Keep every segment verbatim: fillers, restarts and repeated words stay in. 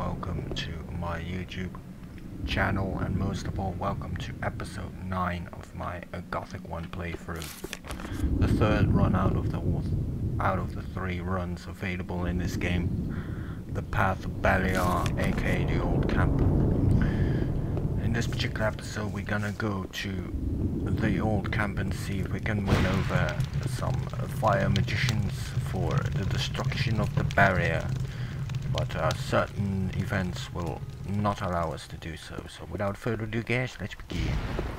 welcome to my YouTube channel, and most of all, welcome to episode nine of my uh, Gothic one playthrough. The third run out of the out of the three runs available in this game. The Path of Beliar, aka the Old Camp. In this particular episode, we're gonna go to the Old Camp and see if we can win over some uh, Fire Magicians for the destruction of the barrier. But uh, certain events will not allow us to do so. So without further ado, guys, let's begin.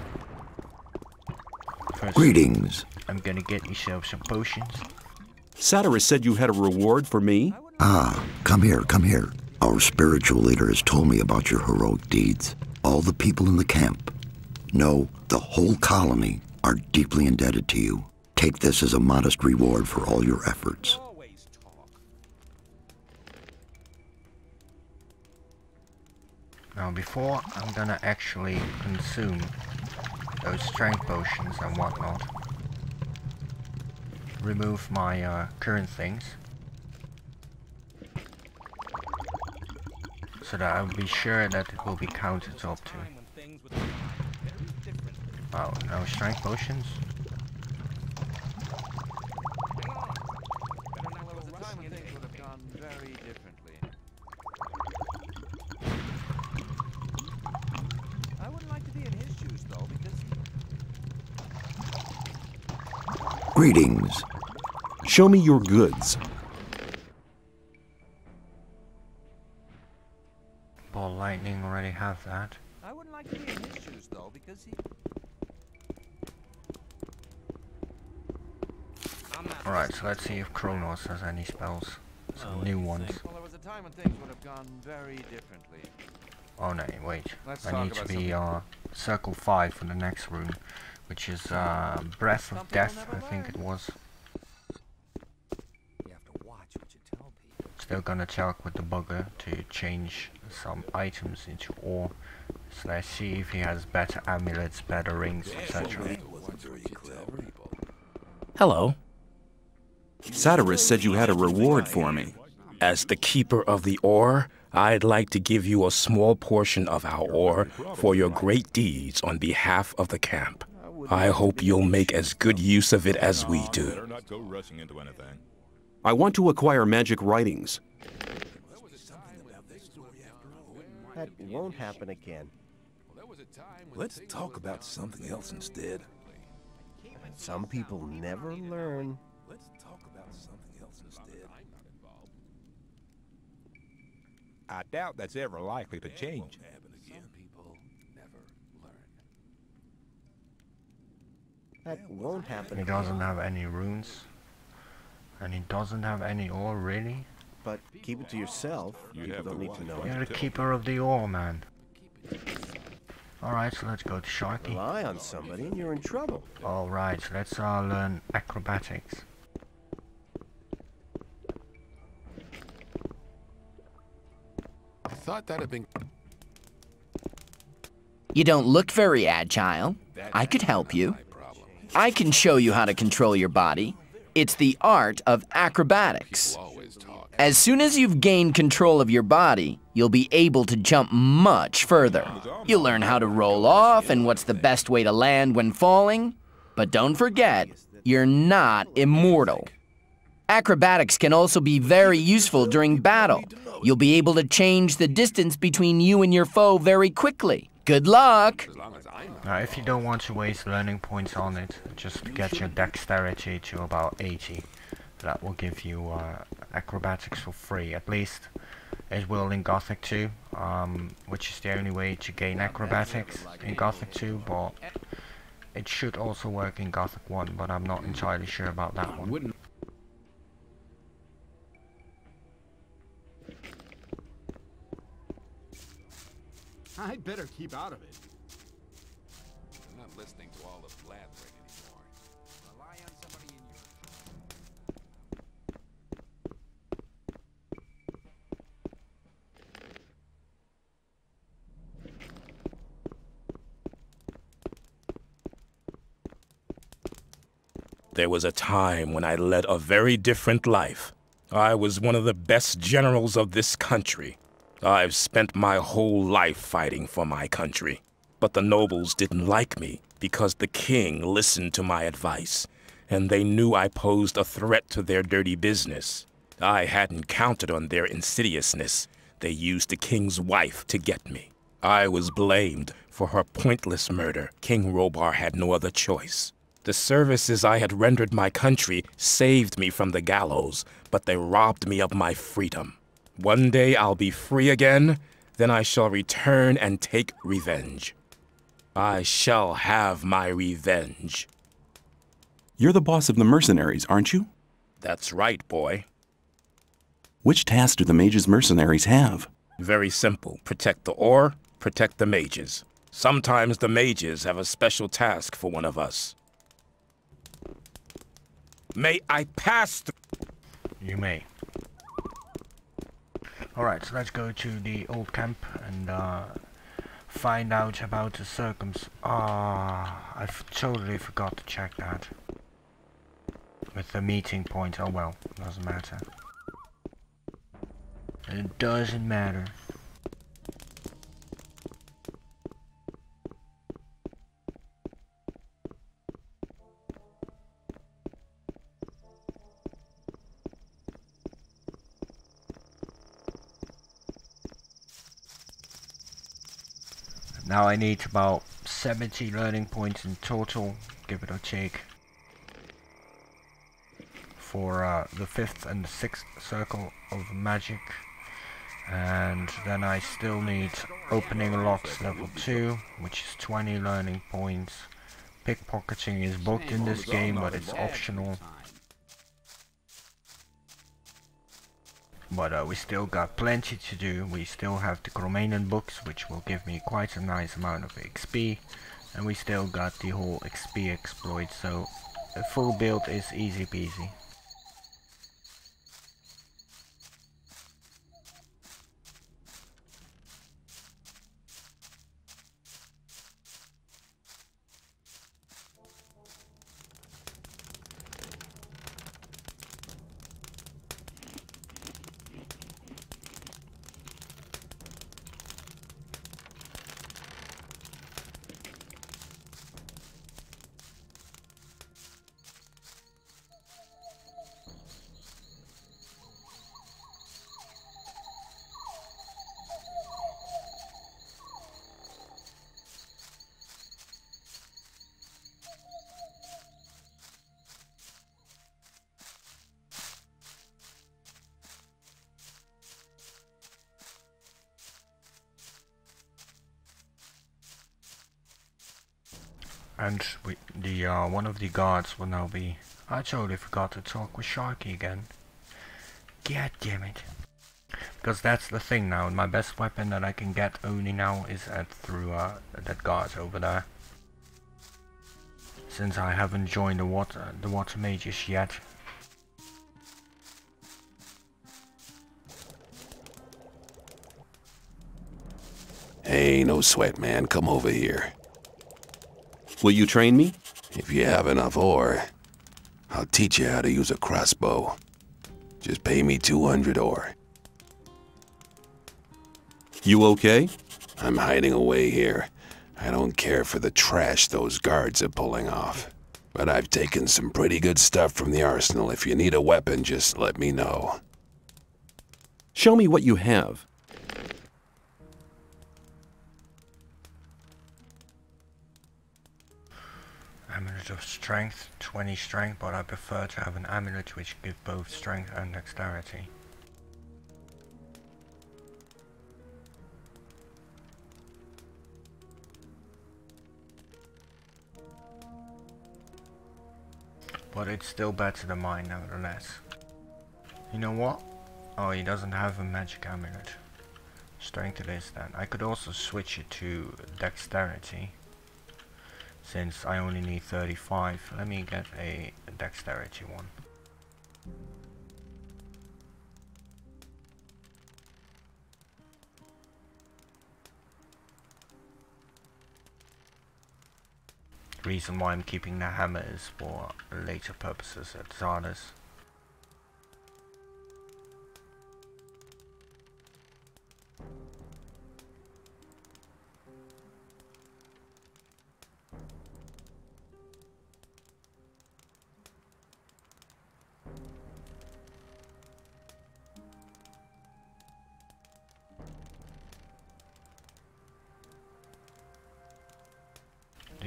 First, Greetings. I'm gonna get yourself some potions. Xardas said you had a reward for me? Ah, come here, come here. Our spiritual leader has told me about your heroic deeds. All the people in the camp, no, the whole colony, are deeply indebted to you. Take this as a modest reward for all your efforts. Now before I'm gonna actually consume those strength potions and whatnot, remove my uh, current things, so that I'll be sure that it will be counted up to. Oh, no strength potions? Greetings. Show me your goods. Ball lightning already have that. I wouldn't like to be in his shoes though, because he... Alright, so let's see if Kronos has any spells. Some new ones. Well, there was a time when things would have gone very differently. Oh no, wait. Let's I talk need to about be something. uh, circle five for the next rune, which is uh, Breath of Death, I think it was. You have to watch what you tell people. Still gonna check with the bugger to change some items into ore. So let's see if he has better amulets, better rings, et cetera. Hello. Xardas said you had a reward for me. As the keeper of the ore, I'd like to give you a small portion of our ore for your great deeds on behalf of the camp. I hope you'll make as good use of it as we do. I want to acquire magic writings. That won't happen again. Let's talk about something else instead. Some people never learn. Let's talk about something else instead. I doubt that's ever likely to change. Some people never learn. That won't happen He again. doesn't have any runes. And he doesn't have any ore, really? But keep it to yourself. People don't need to know You're it. the keeper of the ore, man. Alright, so let's go to Sharky. Rely on somebody and you're in trouble. Alright, so let's uh, learn acrobatics. I thought that had been... You don't look very agile. I could help you. I can show you how to control your body. It's the art of acrobatics. As soon as you've gained control of your body, you'll be able to jump much further. You'll learn how to roll off and what's the best way to land when falling. But don't forget, you're not immortal. Acrobatics can also be very useful during battle. You'll be able to change the distance between you and your foe very quickly. Good luck! Now, if you don't want to waste learning points on it, just get your Dexterity to about eighty. That will give you uh, acrobatics for free. At least it will in Gothic two, um, which is the only way to gain acrobatics in Gothic two, but it should also work in Gothic one, but I'm not entirely sure about that one. I'd better keep out of it. I'm not listening to all the blabbering anymore. Rely on somebody in your... There was a time when I led a very different life. I was one of the best generals of this country. I've spent my whole life fighting for my country. But the nobles didn't like me because the king listened to my advice, and they knew I posed a threat to their dirty business. I hadn't counted on their insidiousness. They used the king's wife to get me. I was blamed for her pointless murder. King Robar had no other choice. The services I had rendered my country saved me from the gallows, but they robbed me of my freedom. One day I'll be free again, then I shall return and take revenge. I shall have my revenge. You're the boss of the mercenaries, aren't you? That's right, boy. Which task do the mages' mercenaries have? Very simple. Protect the ore, protect the mages. Sometimes the mages have a special task for one of us. May I pass through? You may. Alright, so let's go to the old camp and uh, find out about the circums... Ah, I totally forgot to check that. With the meeting point, oh well, doesn't matter. It doesn't matter. Now I need about seventy learning points in total, give it a take, for uh, the fifth and the sixth circle of magic. And then I still need opening locks level two, which is twenty learning points. Pickpocketing is booked in this game, but it's optional. But uh, we still got plenty to do. We still have the Cromanian books, which will give me quite a nice amount of X P. And we still got the whole X P exploit, so a full build is easy peasy. And we, the uh, one of the guards will now be... I totally forgot to talk with Sharky again. God damn it. Because that's the thing now, my best weapon that I can get only now is at through uh, that guard over there. Since I haven't joined the water, the water mages yet. Hey, no sweat, man. Come over here. Will you train me? If you have enough ore, I'll teach you how to use a crossbow. Just pay me two hundred ore. You okay? I'm hiding away here. I don't care for the trash those guards are pulling off. But I've taken some pretty good stuff from the arsenal. If you need a weapon, just let me know. Show me what you have. Amulet of strength, twenty strength, but I prefer to have an amulet which gives both strength and dexterity. But it's still better than mine nevertheless. You know what? Oh, he doesn't have a magic amulet. Strength it is then. I could also switch it to dexterity. Since I only need thirty-five, let me get a dexterity one. The reason why I'm keeping the hammer is for later purposes at Xardas.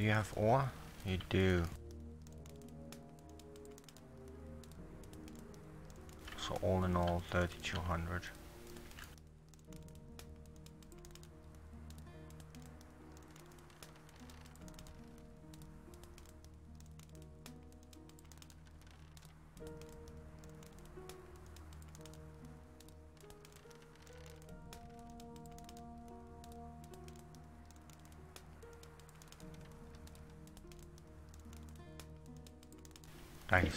you have ore? You do. So all in all, thirty-two hundred. Thanks.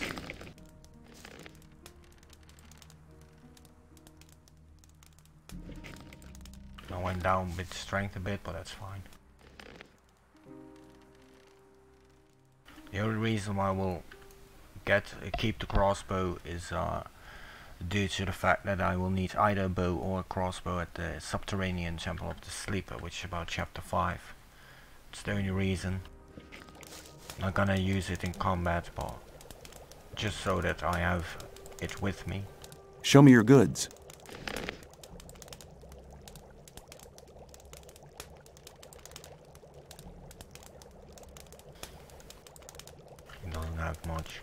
I went down with strength a bit, but that's fine. The only reason why I will get uh, keep the crossbow is uh, due to the fact that I will need either a bow or a crossbow at the subterranean temple of the sleeper, which is about chapter five. It's the only reason. I'm not gonna use it in combat, but just so that I have it with me. Show me your goods. It doesn't have much.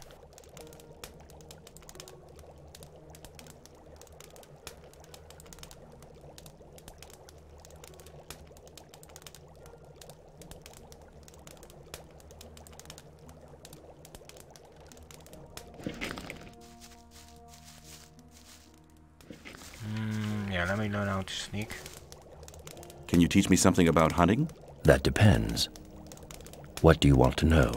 Yeah, let me learn how to sneak. Can you teach me something about hunting? That depends. What do you want to know?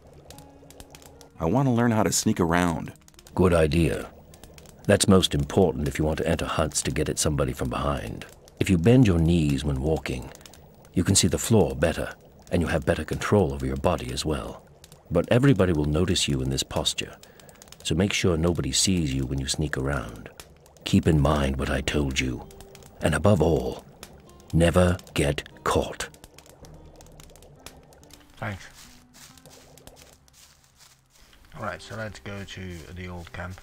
I want to learn how to sneak around. Good idea. That's most important if you want to enter hunts to get at somebody from behind. If you bend your knees when walking, you can see the floor better, and you have better control over your body as well. But everybody will notice you in this posture, so make sure nobody sees you when you sneak around. Keep in mind what I told you, and above all, never get caught. Thanks. Alright, so let's go to the old camp.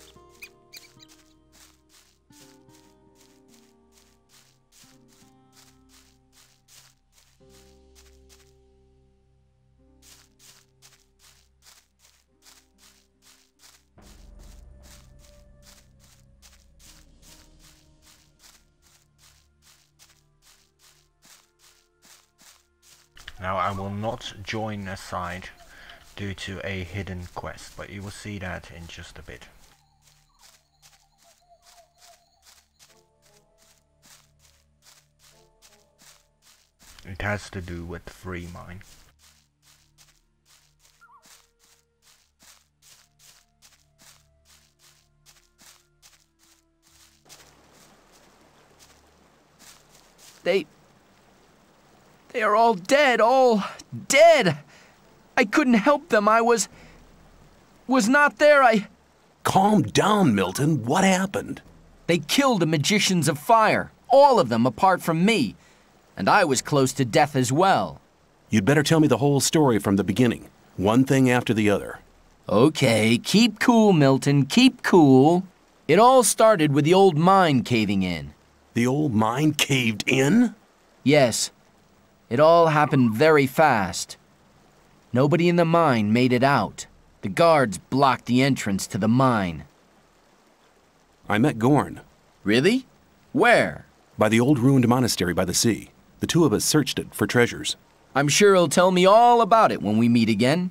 Now I will not join a side due to a hidden quest, but you will see that in just a bit. It has to do with free mine. They... They are all dead, all dead! I couldn't help them, I was... was not there, I... Calm down, Milton. What happened? They killed the Magicians of Fire, all of them apart from me. And I was close to death as well. You'd better tell me the whole story from the beginning. One thing after the other. Okay, keep cool, Milton, keep cool. It all started with the old mine caving in. The old mine caved in? Yes. It all happened very fast. Nobody in the mine made it out. The guards blocked the entrance to the mine. I met Gorn. Really? Where? By the old ruined monastery by the sea. The two of us searched it for treasures. I'm sure he'll tell me all about it when we meet again.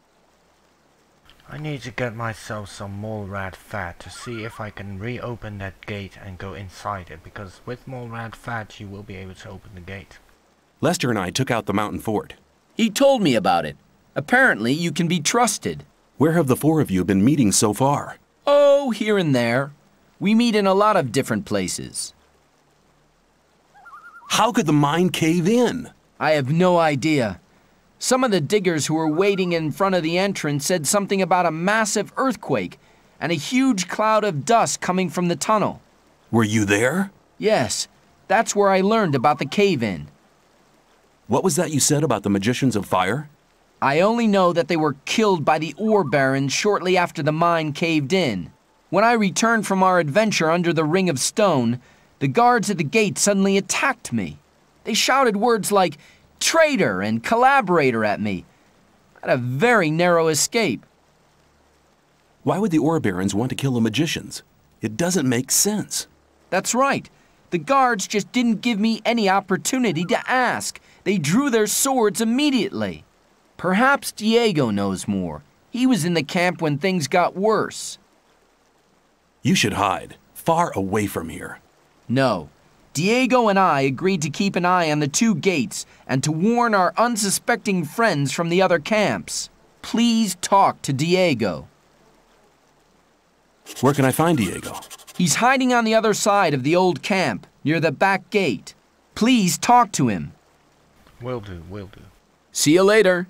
I need to get myself some mole rat fat to see if I can reopen that gate and go inside it, because with mole rat fat you will be able to open the gate. Lester and I took out the mountain fort. He told me about it. Apparently you can be trusted. Where have the four of you been meeting so far? Oh, here and there. We meet in a lot of different places. How could the mine cave in? I have no idea. Some of the diggers who were waiting in front of the entrance said something about a massive earthquake and a huge cloud of dust coming from the tunnel. Were you there? Yes, that's where I learned about the cave-in. What was that you said about the Magicians of Fire? I only know that they were killed by the ore barons shortly after the mine caved in. When I returned from our adventure under the Ring of Stone, the guards at the gate suddenly attacked me. They shouted words like, traitor and collaborator at me. I had a very narrow escape. Why would the Ore Barons want to kill the magicians? It doesn't make sense. That's right. The guards just didn't give me any opportunity to ask. They drew their swords immediately. Perhaps Diego knows more. He was in the camp when things got worse. You should hide, far away from here. No. Diego and I agreed to keep an eye on the two gates and to warn our unsuspecting friends from the other camps. Please talk to Diego. Where can I find Diego? He's hiding on the other side of the old camp, near the back gate. Please talk to him. Will do, will do. See you later.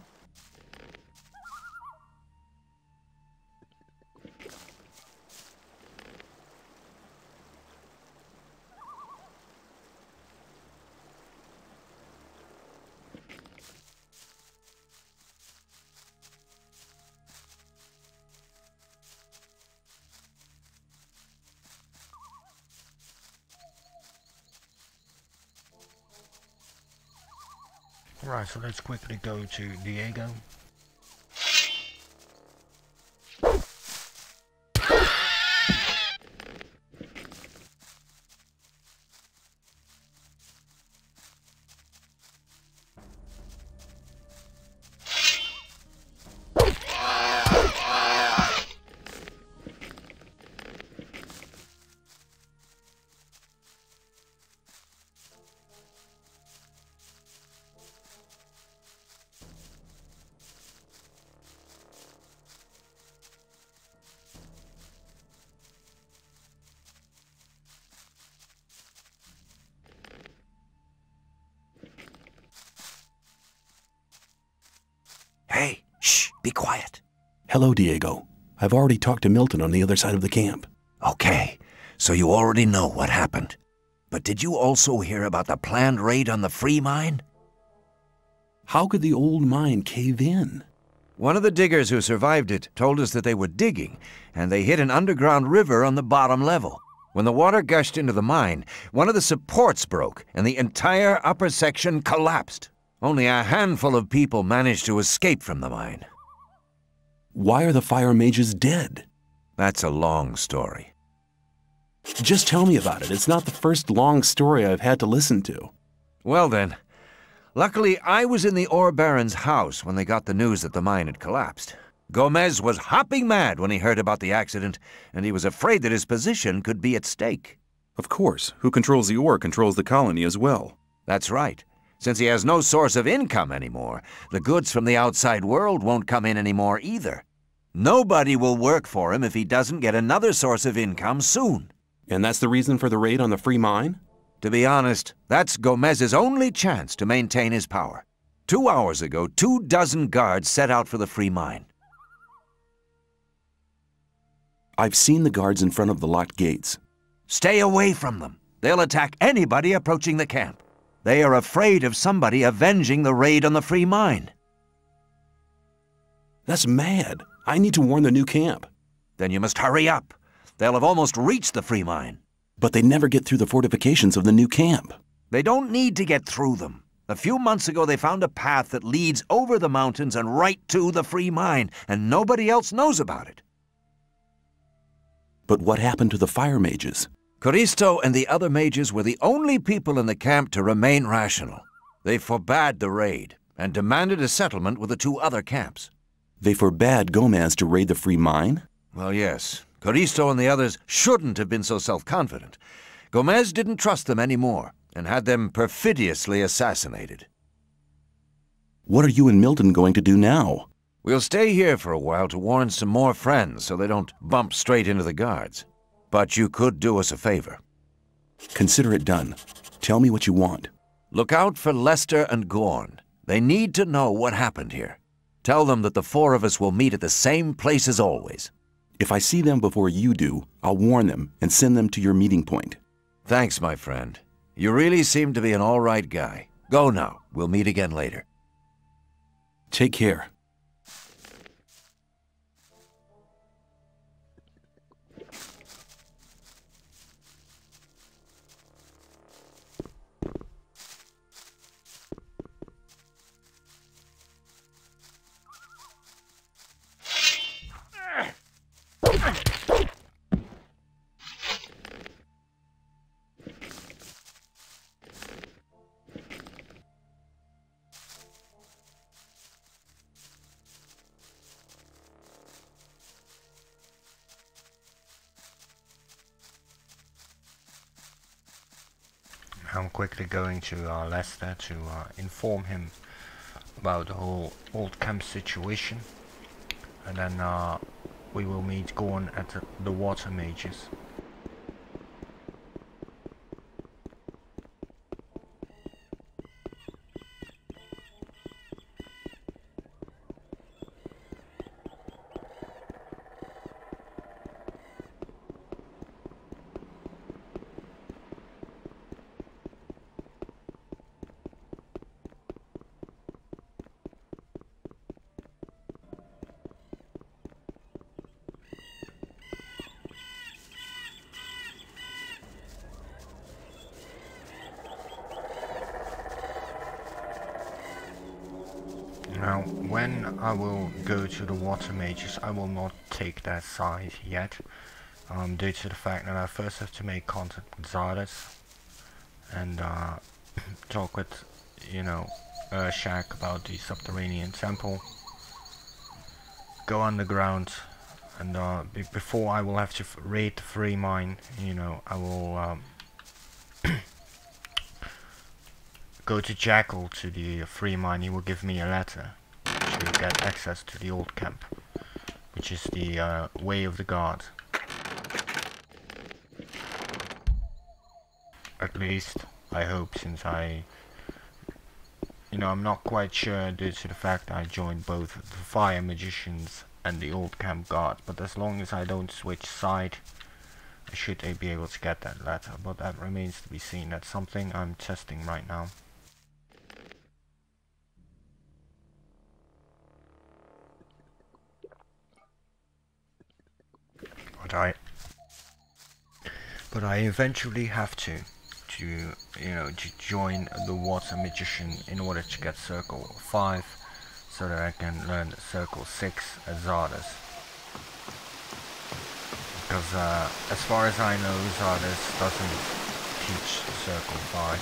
Right, so let's quickly go to Diego. Hey, shh, be quiet. Hello, Diego. I've already talked to Milton on the other side of the camp. Okay, so you already know what happened. But did you also hear about the planned raid on the free mine? How could the old mine cave in? One of the diggers who survived it told us that they were digging, and they hit an underground river on the bottom level. When the water gushed into the mine, one of the supports broke, and the entire upper section collapsed. Only a handful of people managed to escape from the mine. Why are the fire mages dead? That's a long story. Just tell me about it. It's not the first long story I've had to listen to. Well then, luckily I was in the Ore Baron's house when they got the news that the mine had collapsed. Gomez was hopping mad when he heard about the accident, and he was afraid that his position could be at stake. Of course. Who controls the ore controls the colony as well. That's right. Since he has no source of income anymore, the goods from the outside world won't come in anymore either. Nobody will work for him if he doesn't get another source of income soon. And that's the reason for the raid on the free mine? To be honest, that's Gomez's only chance to maintain his power. Two hours ago, two dozen guards set out for the free mine. I've seen the guards in front of the locked gates. Stay away from them. They'll attack anybody approaching the camp. They are afraid of somebody avenging the raid on the free mine. That's mad. I need to warn the new camp. Then you must hurry up. They'll have almost reached the free mine. But they never get through the fortifications of the new camp. They don't need to get through them. A few months ago they found a path that leads over the mountains and right to the free mine, and nobody else knows about it. But what happened to the fire mages? Coristo and the other mages were the only people in the camp to remain rational. They forbade the raid and demanded a settlement with the two other camps. They forbade Gomez to raid the free mine? Well, yes. Coristo and the others shouldn't have been so self-confident. Gomez didn't trust them anymore and had them perfidiously assassinated. What are you and Milton going to do now? We'll stay here for a while to warn some more friends so they don't bump straight into the guards. But you could do us a favor. Consider it done. Tell me what you want. Look out for Lester and Gorn. They need to know what happened here. Tell them that the four of us will meet at the same place as always. If I see them before you do, I'll warn them and send them to your meeting point. Thanks, my friend. You really seem to be an all right guy. Go now. We'll meet again later. Take care. I'm quickly going to uh, Lester to uh, inform him about the whole old camp situation, and then uh, we will meet Gorn at the, the water mages. Now, when I will go to the water mages, I will not take their side yet, um, due to the fact that I first have to make contact with Xardas and uh, talk with, you know, Ur-Shak about the subterranean temple, go underground, and uh, be before I will have to f raid the free mine, you know, I will um, go to Jackal to the free mine. He will give me a letter to get access to the old camp, which is the uh, way of the god. At least I hope, since I, you know, I'm not quite sure due to the fact that I joined both the Fire Magicians and the old camp guard, but as long as I don't switch side, I should be able to get that letter, but that remains to be seen. That's something I'm testing right now. But I, but I eventually have to, to, you know, to join the Water Magician in order to get Circle five, so that I can learn Circle six as Xardas. Because uh, as far as I know, Xardas doesn't teach Circle five.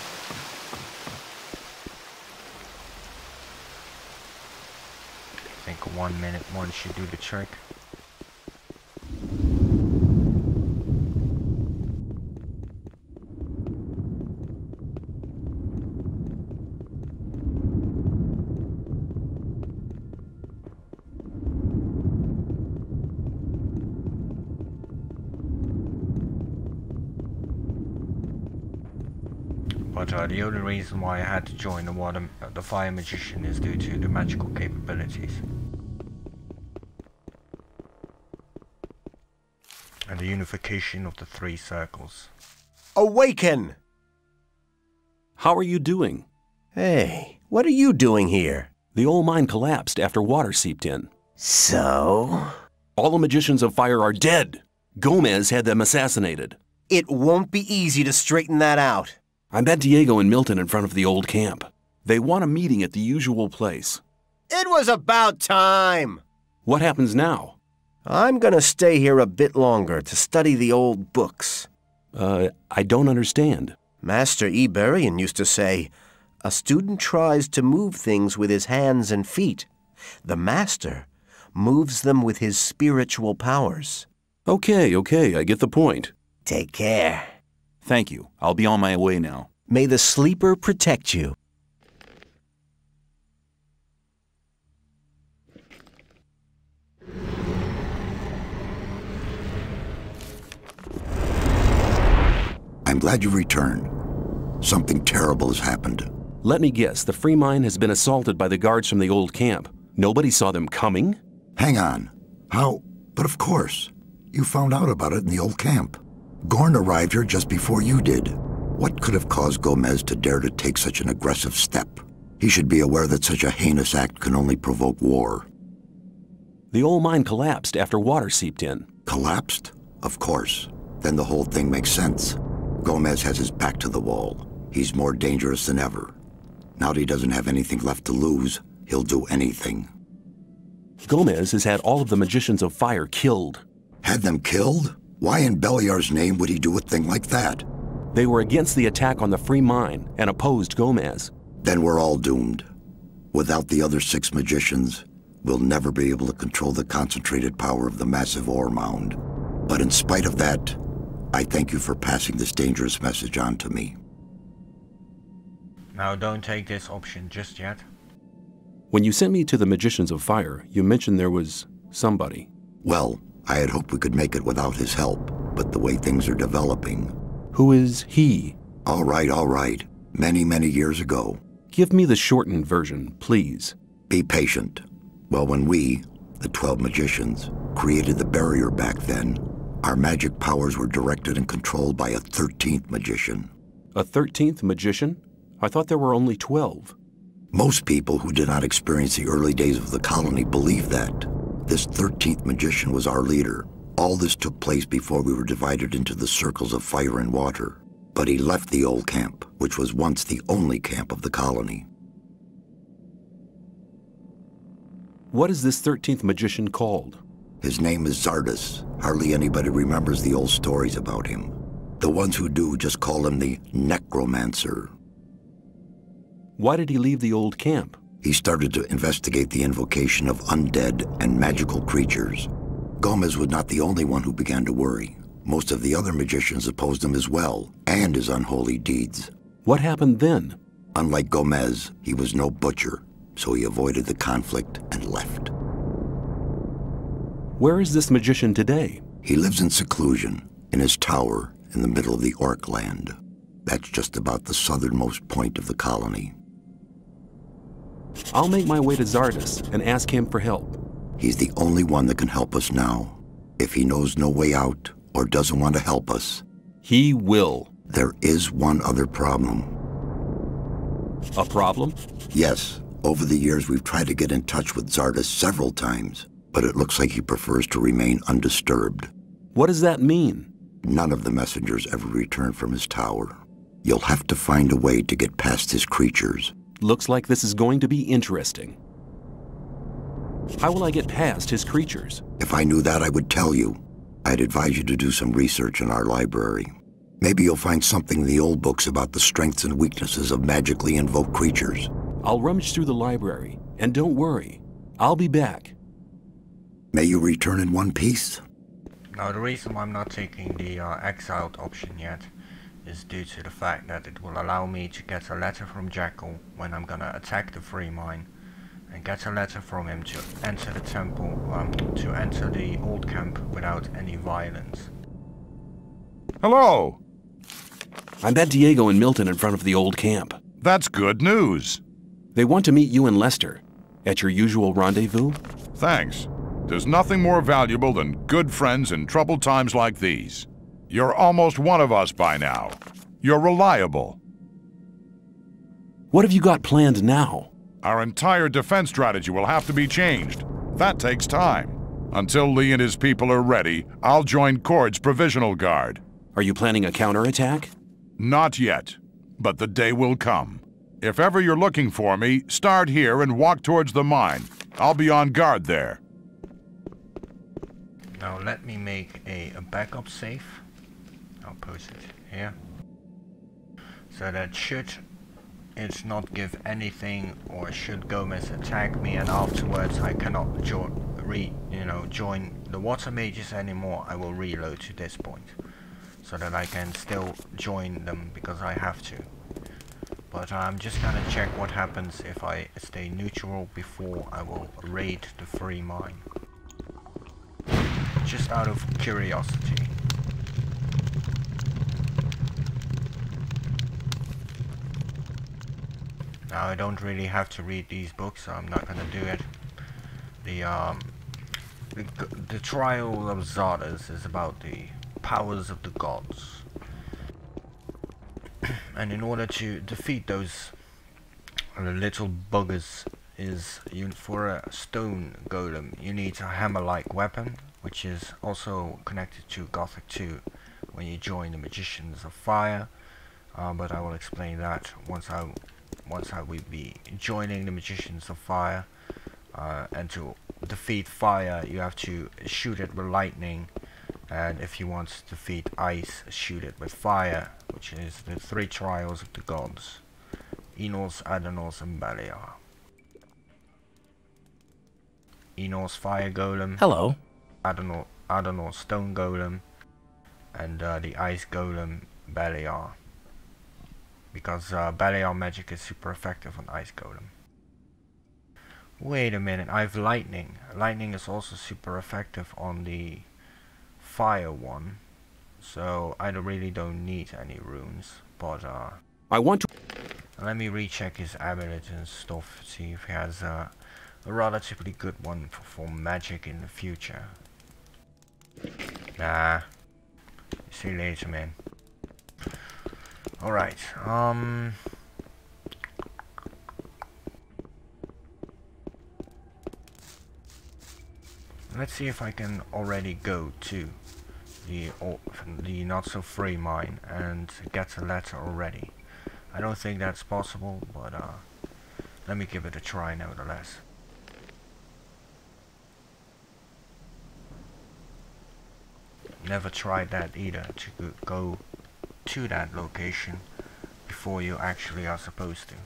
I think one minute one should do the trick. But uh, the only reason why I had to join the water, uh, the Fire Magician is due to the magical capabilities. And the unification of the three circles. Awaken! How are you doing? Hey, what are you doing here? The old mine collapsed after water seeped in. So? All the magicians of fire are dead. Gomez had them assassinated. It won't be easy to straighten that out. I met Diego and Milton in front of the old camp. They want a meeting at the usual place. It was about time! What happens now? I'm gonna stay here a bit longer to study the old books. Uh, I don't understand. Master Iberian used to say, a student tries to move things with his hands and feet. The master moves them with his spiritual powers. Okay, okay, I get the point. Take care. Thank you. I'll be on my way now. May the sleeper protect you. I'm glad you returned. Something terrible has happened. Let me guess, the free mine has been assaulted by the guards from the old camp. Nobody saw them coming? Hang on. How? But of course. You found out about it in the old camp. Gorn arrived here just before you did. What could have caused Gomez to dare to take such an aggressive step? He should be aware that such a heinous act can only provoke war. The old mine collapsed after water seeped in. Collapsed? Of course. Then the whole thing makes sense. Gomez has his back to the wall. He's more dangerous than ever. Now that he doesn't have anything left to lose, he'll do anything. Gomez has had all of the magicians of fire killed. Had them killed? Why in Beliar's name would he do a thing like that? They were against the attack on the free mine and opposed Gomez. Then we're all doomed. Without the other six magicians, we'll never be able to control the concentrated power of the massive ore mound. But in spite of that, I thank you for passing this dangerous message on to me. Now don't take this option just yet. When you sent me to the Magicians of Fire, you mentioned there was somebody. Well, I had hoped we could make it without his help, but the way things are developing... Who is he? All right, all right. Many, many years ago. Give me the shortened version, please. Be patient. Well, when we, the twelve magicians, created the barrier back then, our magic powers were directed and controlled by a thirteenth magician. A thirteenth magician? I thought there were only twelve. Most people who did not experience the early days of the colony believe that. This thirteenth magician was our leader. All this took place before we were divided into the circles of fire and water. But he left the old camp, which was once the only camp of the colony. What is this thirteenth magician called? His name is Xardas. Hardly anybody remembers the old stories about him. The ones who do just call him the Necromancer. Why did he leave the old camp? He started to investigate the invocation of undead and magical creatures. Gomez was not the only one who began to worry. Most of the other magicians opposed him as well, and his unholy deeds. What happened then? Unlike Gomez, he was no butcher, so he avoided the conflict and left. Where is this magician today? He lives in seclusion, in his tower in the middle of the Orc land. That's just about the southernmost point of the colony. I'll make my way to Xardas and ask him for help. He's the only one that can help us now. If he knows no way out, or doesn't want to help us... He will. There is one other problem. A problem? Yes. Over the years, we've tried to get in touch with Xardas several times, but it looks like he prefers to remain undisturbed. What does that mean? None of the messengers ever return from his tower. You'll have to find a way to get past his creatures. Looks like this is going to be interesting. How will I get past his creatures? If I knew that, I would tell you. I'd advise you to do some research in our library. Maybe you'll find something in the old books about the strengths and weaknesses of magically invoked creatures. I'll rummage through the library, and don't worry, I'll be back. May you return in one piece? Now the reason why I'm not taking the uh, exiled option yet is due to the fact that it will allow me to get a letter from Jackal when I'm gonna attack the free mine, and get a letter from him to enter the temple, um, to enter the old camp without any violence. Hello! I met Diego and Milton in front of the old camp. That's good news. They want to meet you and Lester at your usual rendezvous. Thanks. There's nothing more valuable than good friends in troubled times like these. You're almost one of us by now. You're reliable. What have you got planned now? Our entire defense strategy will have to be changed. That takes time. Until Lee and his people are ready, I'll join Cord's Provisional Guard. Are you planning a counterattack? Not yet, but the day will come. If ever you're looking for me, start here and walk towards the mine. I'll be on guard there. Now let me make a, a backup safe. I'll post it here. So that should it not give anything, or should Gomez attack me and afterwards I cannot jo re you know join the water mages anymore, I will reload to this point. So that I can still join them because I have to. But I'm just gonna check what happens if I stay neutral before I will raid the free mine. Just out of curiosity. Now I don't really have to read these books, so I'm not gonna do it. The um, the, the trial of Xardas is about the powers of the gods, and in order to defeat those little buggers, is you for a stone golem you need a hammer-like weapon, which is also connected to Gothic two when you join the Magicians of Fire. Uh, but I will explain that once I once I will be joining the Magicians of Fire. Uh, and to defeat fire, you have to shoot it with lightning. And if you want to defeat ice, shoot it with fire, which is the three trials of the gods: Enos, Adanos, and Beliar. Enos Fire Golem. Hello. Adanos, Adanos Stone Golem, and uh, the Ice Golem Beliar. because uh, Beliar magic is super effective on Ice Golem. Wait a minute, I have lightning. Lightning is also super effective on the fire one, so I don't really don't need any runes. But uh, I want to. Let me recheck his amulet and stuff, see if he has uh, a relatively good one for, for magic in the future. Nah. See you later, man. Alright, um... let's see if I can already go to the, oh, the not-so-free mine and get a letter already. I don't think that's possible, but uh, let me give it a try nevertheless. Never tried that either, to go to that location before you actually are supposed to.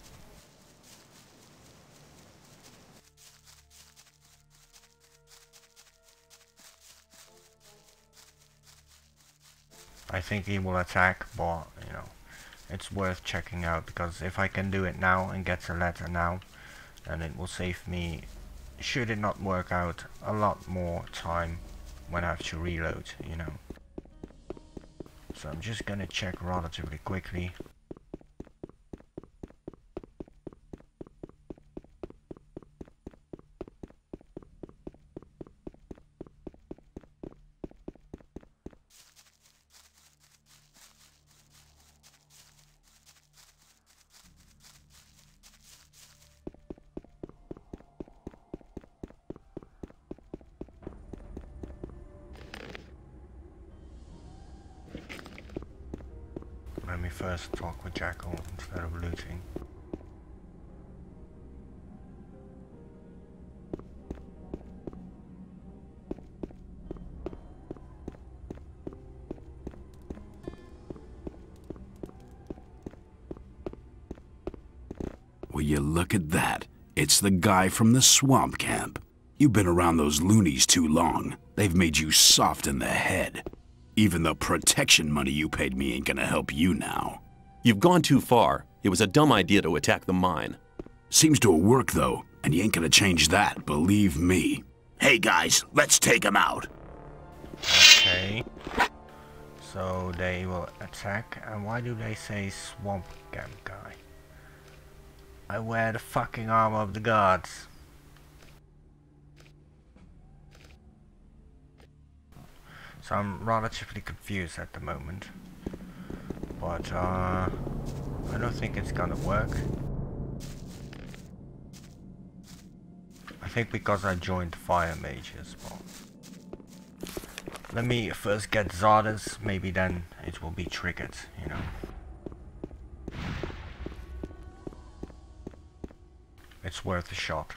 I think he will attack, but you know, it's worth checking out, because if I can do it now and get a letter now, then it will save me, should it not work out, a lot more time when I have to reload, you know. So I'm just gonna check relatively quickly. Let me first talk with Jackal instead of looting. Will you look at that? It's the guy from the swamp camp. You've been around those loonies too long. They've made you soft in the head. Even the protection money you paid me ain't gonna help you now. You've gone too far. It was a dumb idea to attack the mine. Seems to have worked though, and you ain't gonna change that, believe me. Hey guys, let's take him out. Okay. So they will attack, and why do they say swamp camp guy? I wear the fucking armor of the gods. So I'm relatively confused at the moment, but uh, I don't think it's gonna work. I think because I joined Fire Mages. Well, let me first get Xardas, maybe then it will be triggered, you know. It's worth a shot.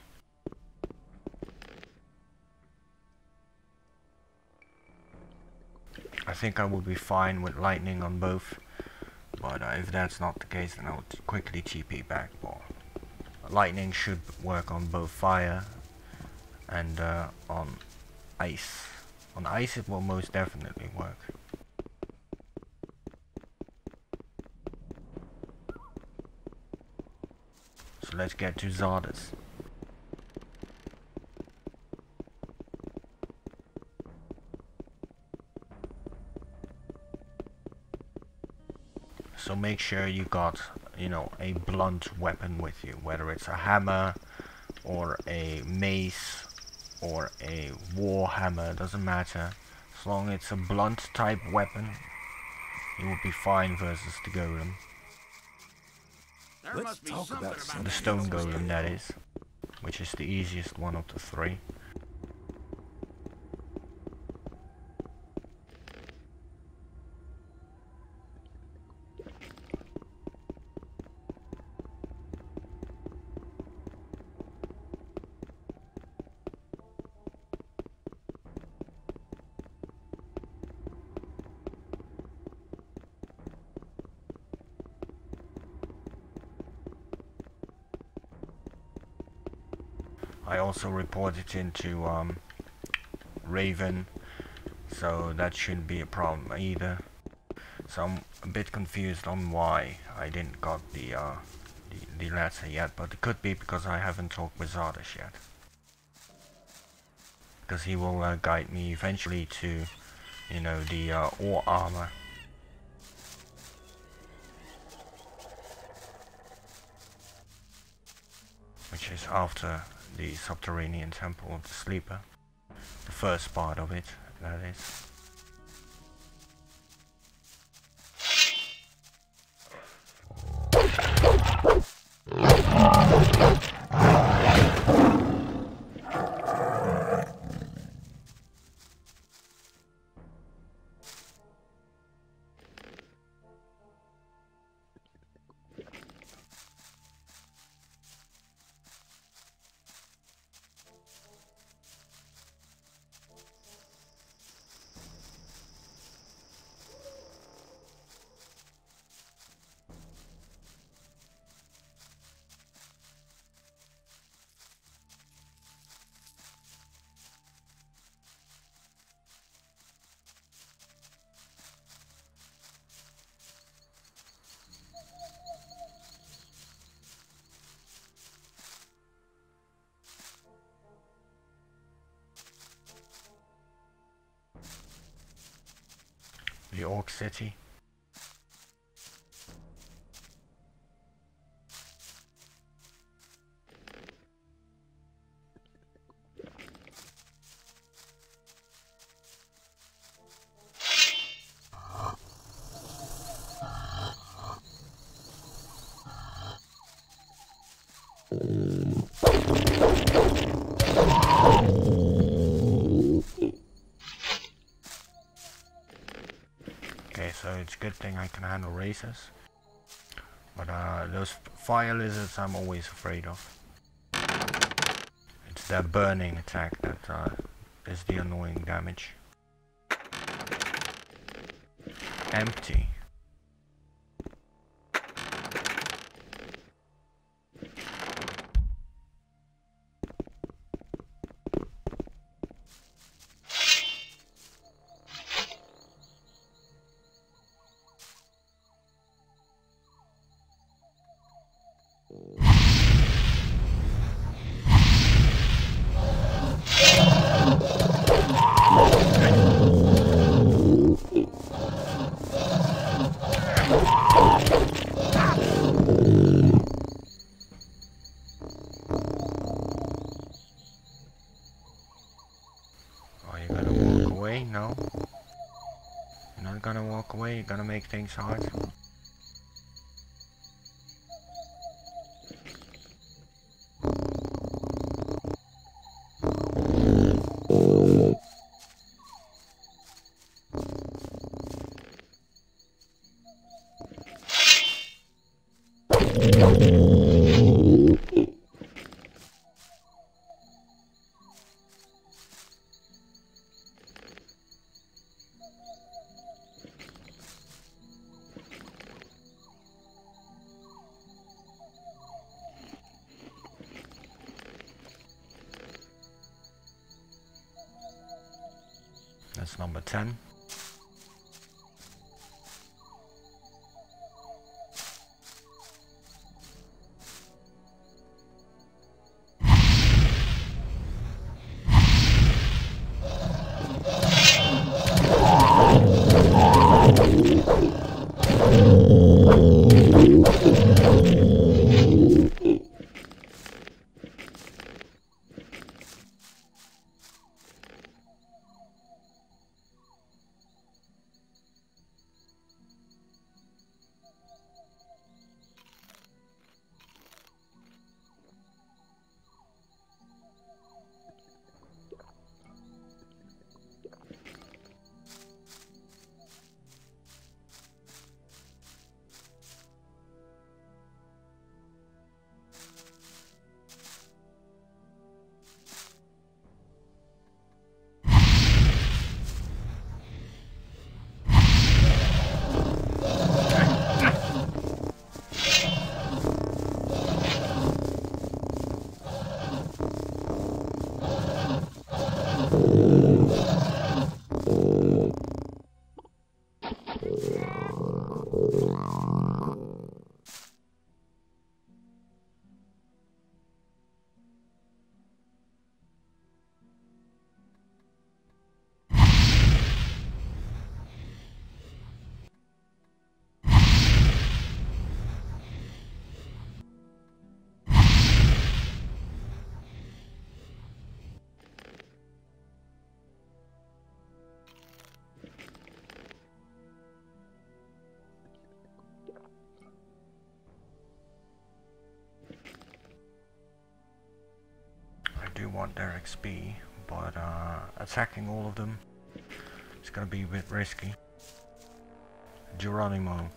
I think I will be fine with lightning on both, but uh, if that's not the case, then I would quickly T P back. Well, lightning should work on both fire and uh, on ice. On ice it will most definitely work. So let's get to Xardas. So make sure you got, you know, a blunt weapon with you, whether it's a hammer or a mace or a war hammer, doesn't matter. As long as it's a blunt type weapon, you will be fine versus the golem. Let's talk about The stone golem, that is, which is the easiest one of the three. I also reported into um, Raven, so that shouldn't be a problem either. So I'm a bit confused on why I didn't got the, uh, the, the letter yet, but it could be because I haven't talked with Xardas yet. Because he will uh, guide me eventually to, you know, the uh, ore armor. Which is after the subterranean temple of the sleeper. The first part of it, that is. The Orc City. Okay, so it's a good thing I can handle races. But uh, those fire lizards I'm always afraid of. It's their burning attack that uh, is the annoying damage. Empty. No, you're not gonna walk away, you're gonna make things hard. That's number ten. do want their X P, but uh, attacking all of them is gonna be a bit risky. Geronimo.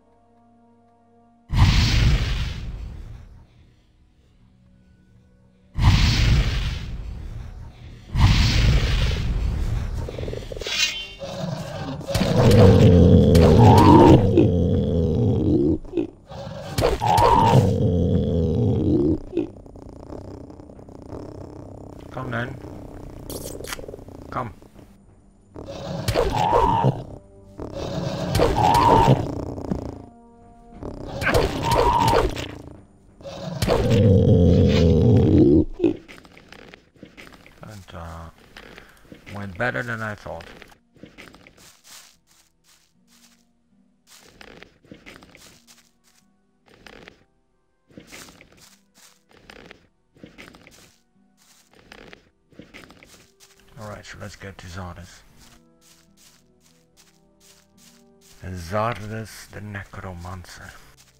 Come then. Come. And uh, went better than I thought. Alright, so let's get to Xardas. Xardas the Necromancer.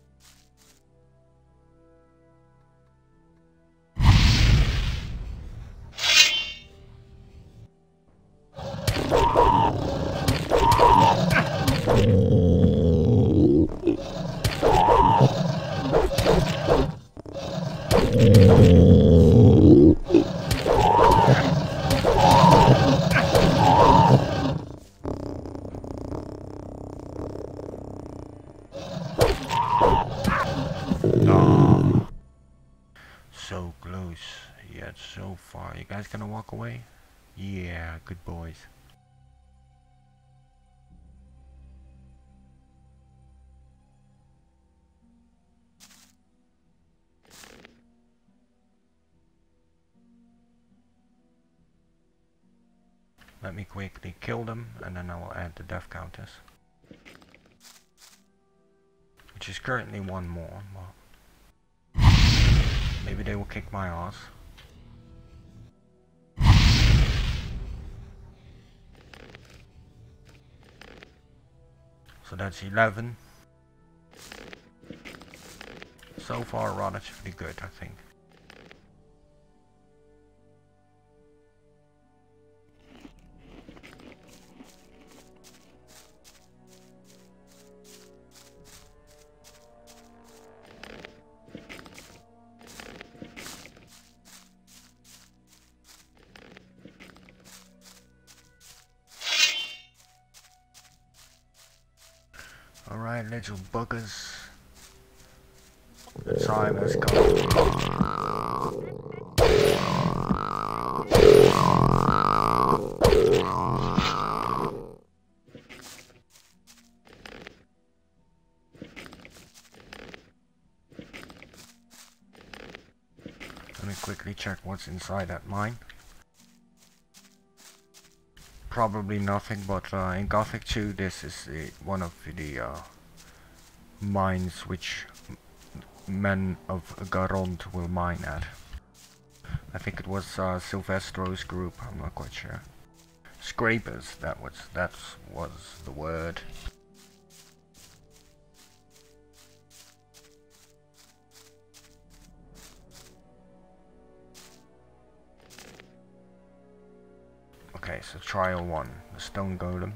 Oh, so close, yet so far. You guys gonna walk away? Yeah, good boys. Let me quickly kill them, and then I will add the death counters. Which is currently one more, but maybe they will kick my ass. So that's eleven. So far relatively good, I think. Alright, little buggers. The time has come. Let me quickly check what's inside that mine. Probably nothing, but uh, in Gothic two this is the, one of the uh, mines which men of Gorn will mine at. I think it was uh, Silvestro's group, I'm not quite sure. Scrapers, that was, that was the word. Okay, so trial one, the stone golem.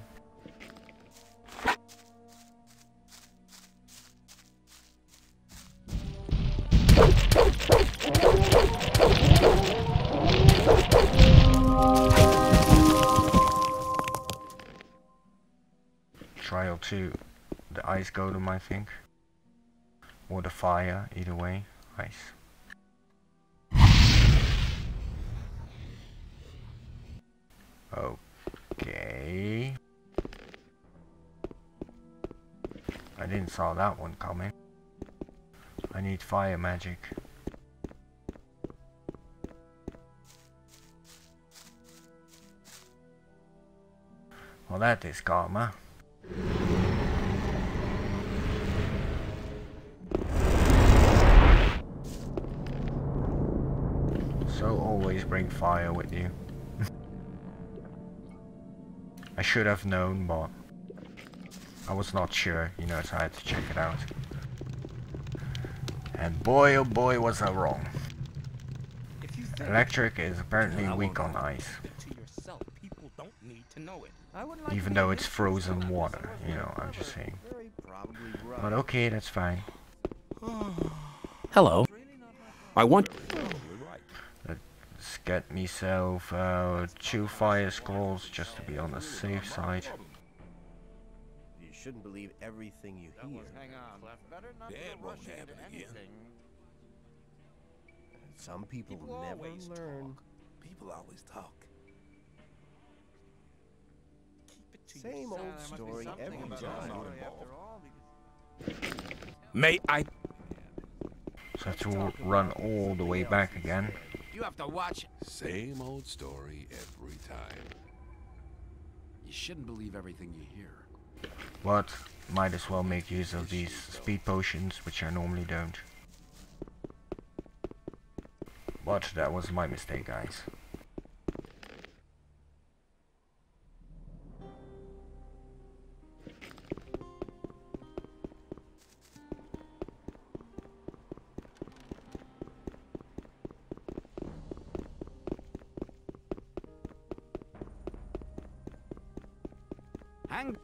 Trial two, the ice golem, I think. Or the fire, either way, ice. Okay. I didn't saw that one coming. I need fire magic. Well, that is karma. So always bring fire with you. I should have known, but I was not sure, you know, so I had to check it out. And boy oh boy was I wrong. Electric is apparently weak on ice. Even though it's frozen water, you know, I'm just saying. But okay, that's fine. Hello. I want... Let's get myself uh, two fire scrolls just to be on the safe side. You shouldn't believe everything you hear. Hang on. That won't happen again. Some people, People never always learn. talk. People always talk. Same old story every time. May I... So I have to run all the way back again. You have to watch. Same old story every time. You shouldn't believe everything you hear. But might as well make use of these speed potions, which I normally don't. But that was my mistake, guys. Hang.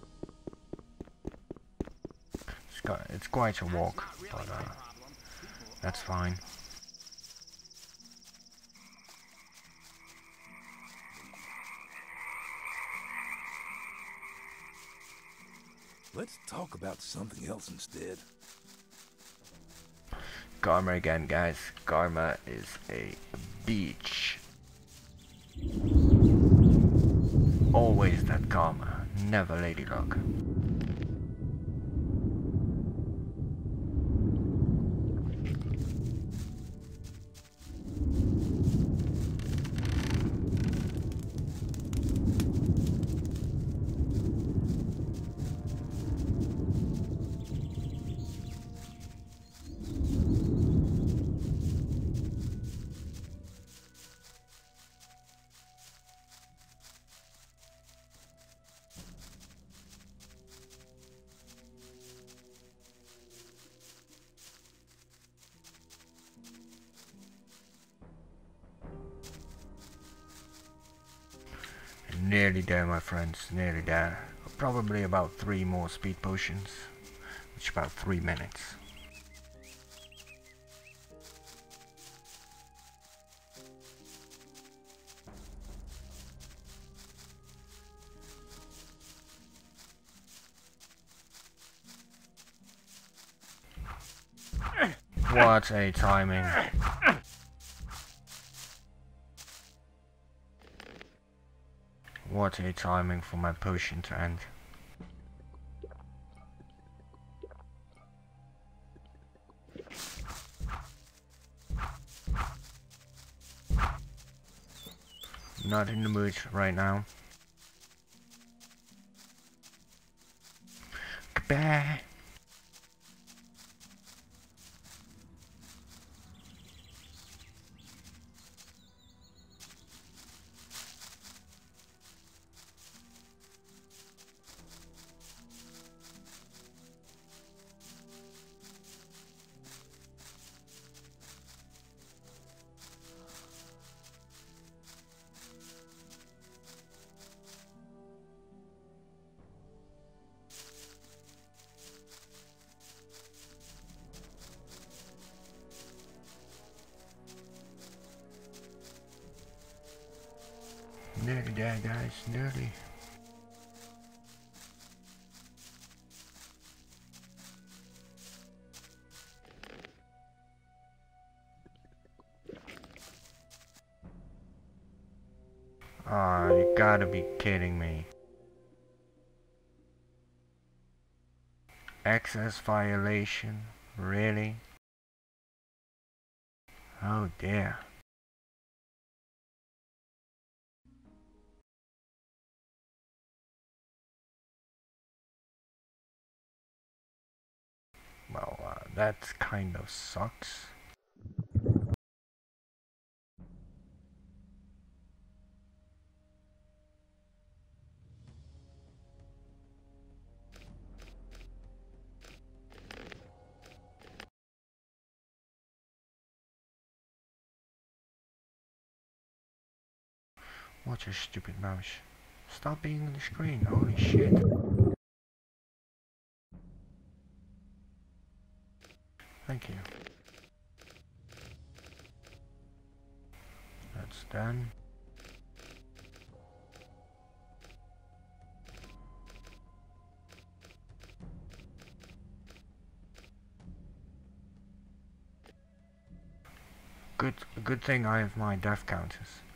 It's, got, it's quite a walk, but uh, that's fine. Let's talk about something else instead. Karma again, guys. Karma is a beach. Always that karma, never Lady Luck. Nearly there, my friends, nearly there. Probably about three more speed potions, which is about three minutes. What a timing. What a timing for my potion to end. Not in the mood right now. Goodbye. Nearly there, guys, nearly. Ah, oh, you gotta be kidding me. Access violation? Really? Oh dear. Well, uh, that kind of sucks. Watch your stupid mouse. Stop being on the screen, holy shit. Thank you. That's done. Good, good thing I have my death counters.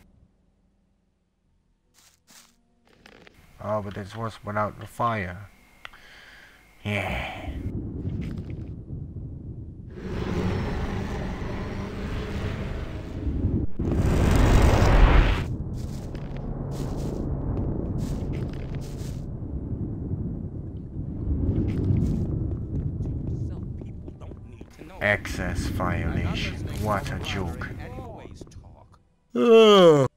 Oh, but this was without the fire. Yeah. Access violation. What a joke. Ugh.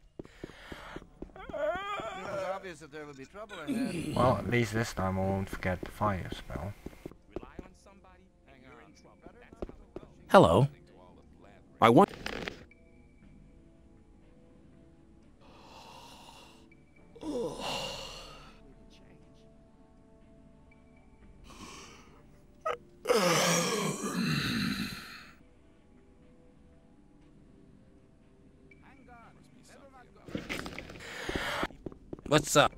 Well, at least this time I won't forget the fire spell. Hello. I want... What's up?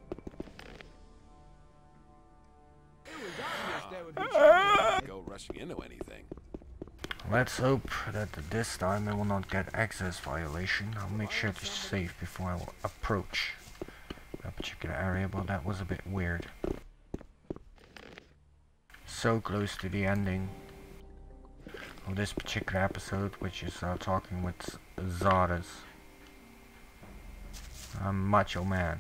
Go rushing into anything. Let's hope that this time I will not get access violation. I'll make sure to save before I will approach that particular area, but that was a bit weird. So close to the ending of this particular episode, which is uh, talking with Xardas. I'm Macho Man.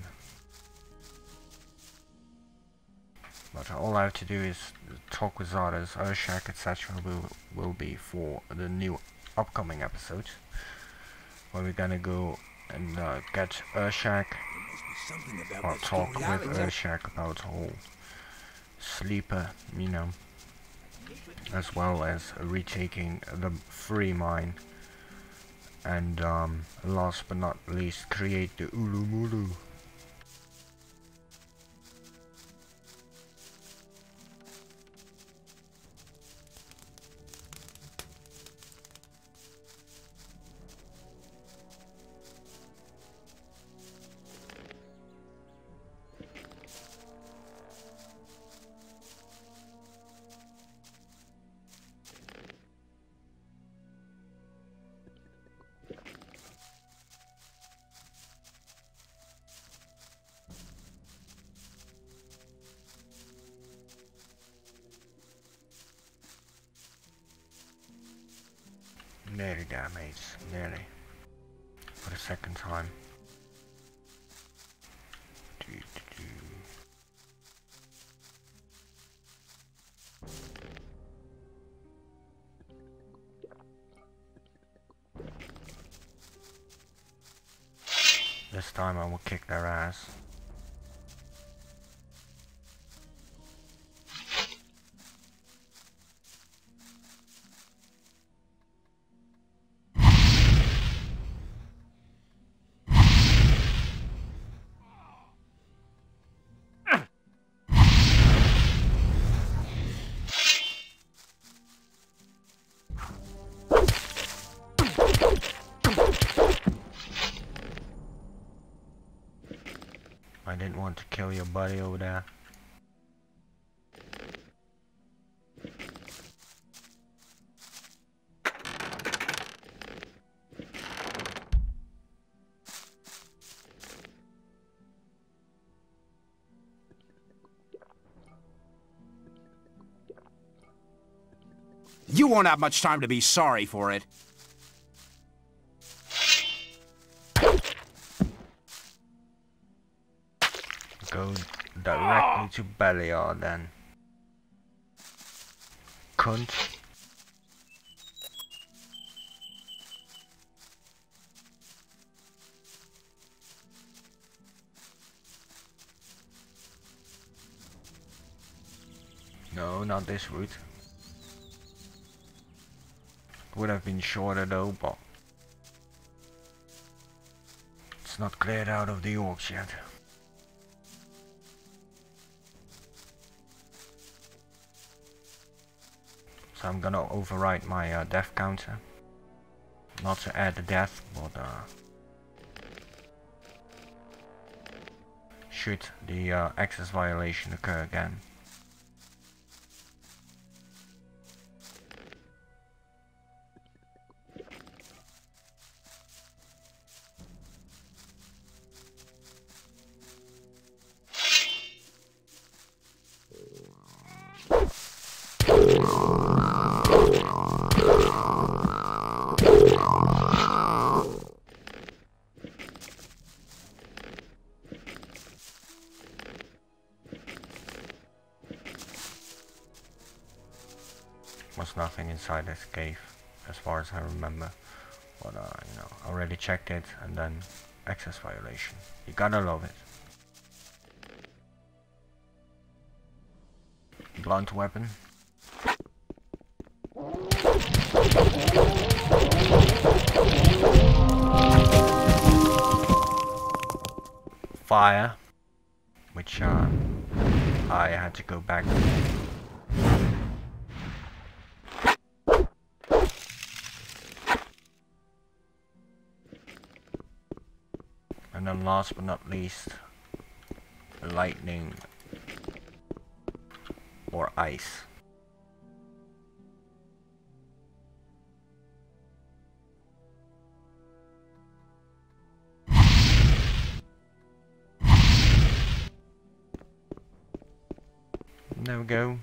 But all I have to do is talk with Xardas, Ur-Shak, et cetera will, will be for the new upcoming episodes, where we're gonna go and uh, get Ur-Shak, or talk with Ur-Shak about the whole sleeper, you know, as well as retaking the free mine, and um, last but not least, create the Ulumulu. Nearly there, mates. Nearly. For the second time. Do, do, do. This time I will kick their ass. I didn't want to kill your buddy over there. You won't have much time to be sorry for it. Go directly to Beliar then. Cunt. No, not this route. Would have been shorter though, but It's not cleared out of the orcs yet. So I'm gonna override my uh, death counter. Not to add the death, but uh, should the uh, access violation occur again. Was nothing inside this cave, as far as I remember. But uh, you know, already checked it, and then access violation. You gotta love it. Blunt weapon. Fire, which uh, I had to go back. And then last but not least, lightning or ice. There we go.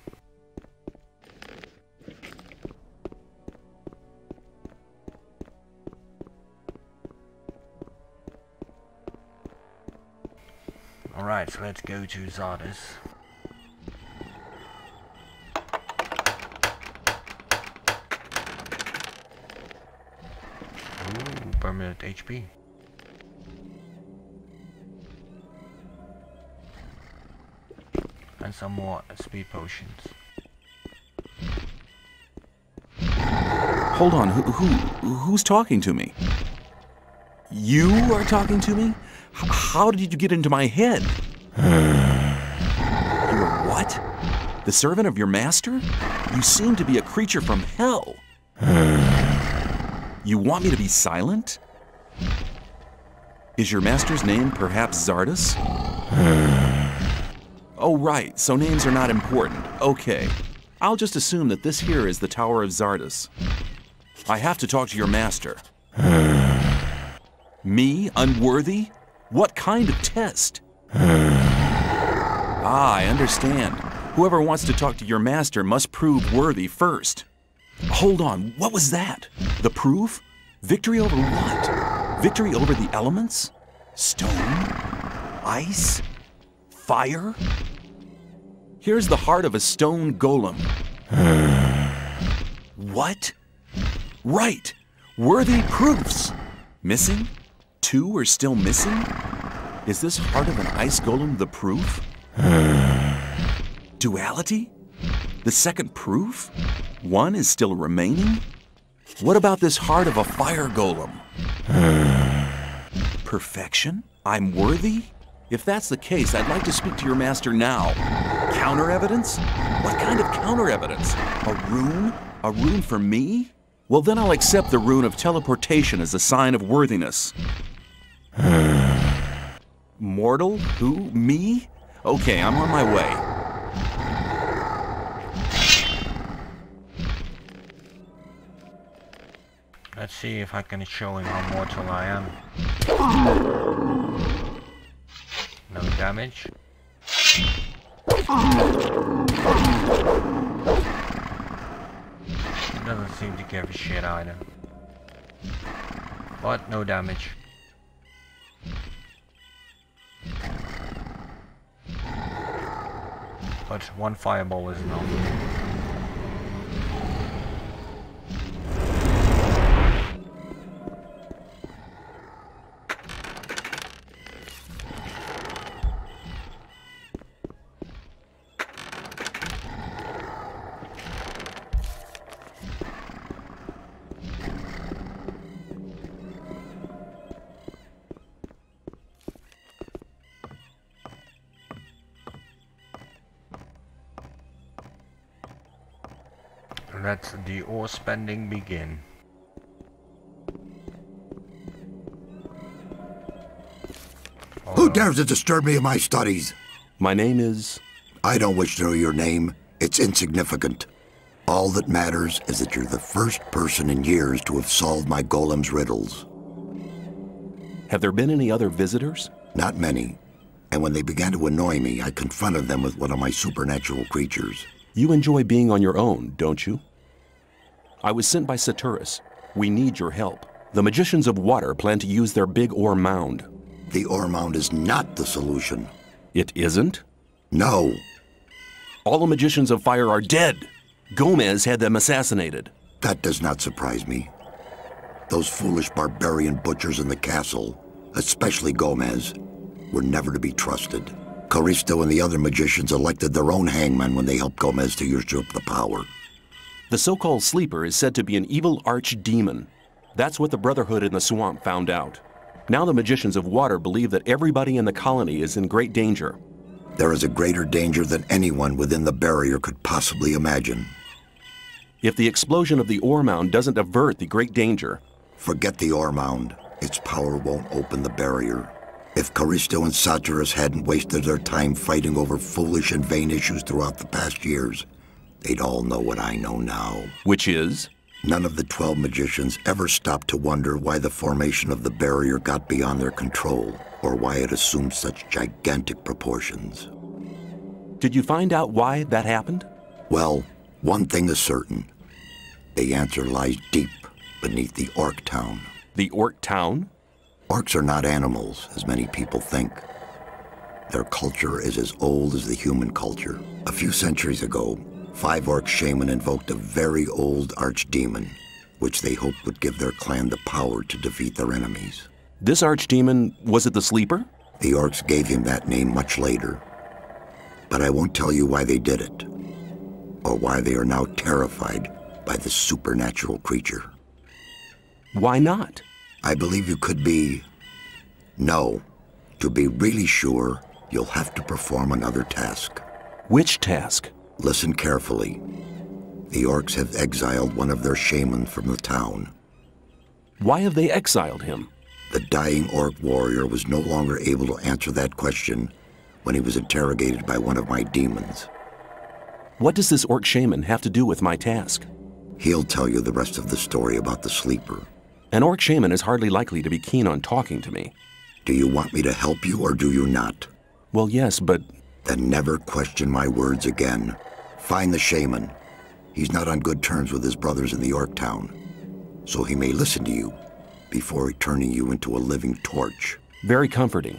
Alright, so let's go to Xardas. Ooh, permanent H P. And some more speed potions. Hold on, who, who, who's talking to me? You are talking to me? H how did you get into my head? You are what? The servant of your master? You seem to be a creature from hell. You want me to be silent? Is your master's name perhaps Xardas? Oh right, so names are not important. Okay. I'll just assume that this here is the Tower of Xardas. I have to talk to your master. Me? Unworthy? What kind of test? Ah, I understand. Whoever wants to talk to your master must prove worthy first. Hold on, what was that? The proof? Victory over what? Victory over the elements? Stone? Ice? Fire? Here's the heart of a stone golem. What? Right! Worthy proofs! Missing? Two are still missing? Is this heart of an ice golem the proof? Duality? The second proof? One is still remaining? What about this heart of a fire golem? Perfection? I'm worthy? If that's the case, I'd like to speak to your master now. Counter evidence? What kind of counter evidence? A rune? A rune for me? Well, then I'll accept the rune of teleportation as a sign of worthiness. Mortal? Who? Me? Okay, I'm on my way. Let's see if I can show him how mortal I am. No damage. He doesn't seem to give a shit either. But no damage. But one fireball is enough. let the ore spending begin. Who dares to disturb me in my studies? My name is... I don't wish to know your name. It's insignificant. All that matters is that you're the first person in years to have solved my golem's riddles. Have there been any other visitors? Not many. And when they began to annoy me, I confronted them with one of my supernatural creatures. You enjoy being on your own, don't you? I was sent by Saturus. We need your help. The Magicians of Water plan to use their big ore mound. The ore mound is not the solution. It isn't? No. All the Magicians of Fire are dead. Gomez had them assassinated. That does not surprise me. Those foolish barbarian butchers in the castle, especially Gomez, were never to be trusted. Caristo and the other magicians elected their own hangman when they helped Gomez to usurp the power. The so-called Sleeper is said to be an evil archdemon. That's what the Brotherhood in the swamp found out. Now the Magicians of Water believe that everybody in the colony is in great danger. There is a greater danger than anyone within the barrier could possibly imagine. If the explosion of the ore mound doesn't avert the great danger... Forget the ore mound. Its power won't open the barrier. If Caristo and Saturus hadn't wasted their time fighting over foolish and vain issues throughout the past years, they'd all know what I know now. Which is? None of the twelve magicians ever stopped to wonder why the formation of the barrier got beyond their control, or why it assumed such gigantic proportions. Did you find out why that happened? Well, one thing is certain. The answer lies deep beneath the Orc town. The Orc town? Orcs are not animals, as many people think. Their culture is as old as the human culture. A few centuries ago, five Orc shaman invoked a very old archdemon, which they hoped would give their clan the power to defeat their enemies. This archdemon, was it the Sleeper? The Orcs gave him that name much later. But I won't tell you why they did it, or why they are now terrified by this supernatural creature. Why not? I believe you could be... No. To be really sure, you'll have to perform another task. Which task? Listen carefully. The Orcs have exiled one of their shamans from the town. Why have they exiled him? The dying Orc warrior was no longer able to answer that question when he was interrogated by one of my demons. What does this Orc shaman have to do with my task? He'll tell you the rest of the story about the Sleeper. An Orc shaman is hardly likely to be keen on talking to me. Do you want me to help you or do you not? Well, yes, but... Then never question my words again. Find the shaman. He's not on good terms with his brothers in the Orc town, so he may listen to you before turning you into a living torch. Very comforting.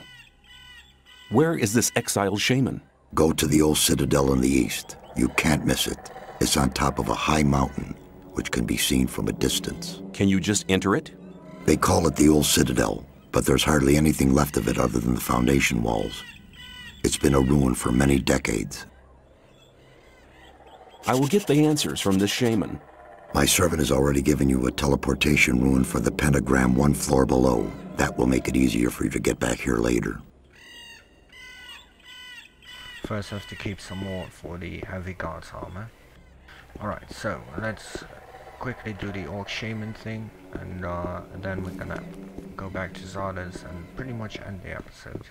Where is this exiled shaman? Go to the old citadel in the east. You can't miss it. It's on top of a high mountain, which can be seen from a distance. Can you just enter it? They call it the old citadel, but there's hardly anything left of it other than the foundation walls. It's been a ruin for many decades. I will get the answers from this shaman. My servant has already given you a teleportation rune for the pentagram one floor below. That will make it easier for you to get back here later. First have to keep some more for the heavy guards armor. Alright, so let's quickly do the Orc Shaman thing, and, uh, and then we're gonna go back to Xardas and pretty much end the episode.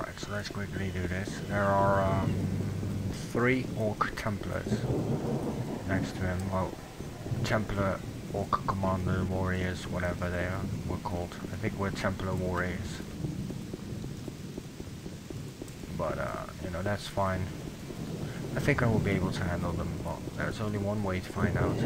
Alright, so let's quickly do this. There are um, three Orc Templars next to him. Well, Templar, Orc Commander, Warriors, whatever they are, were called. I think we're Templar Warriors. But, uh, you know, that's fine. I think I will be able to handle them. Well, there's only one way to find out.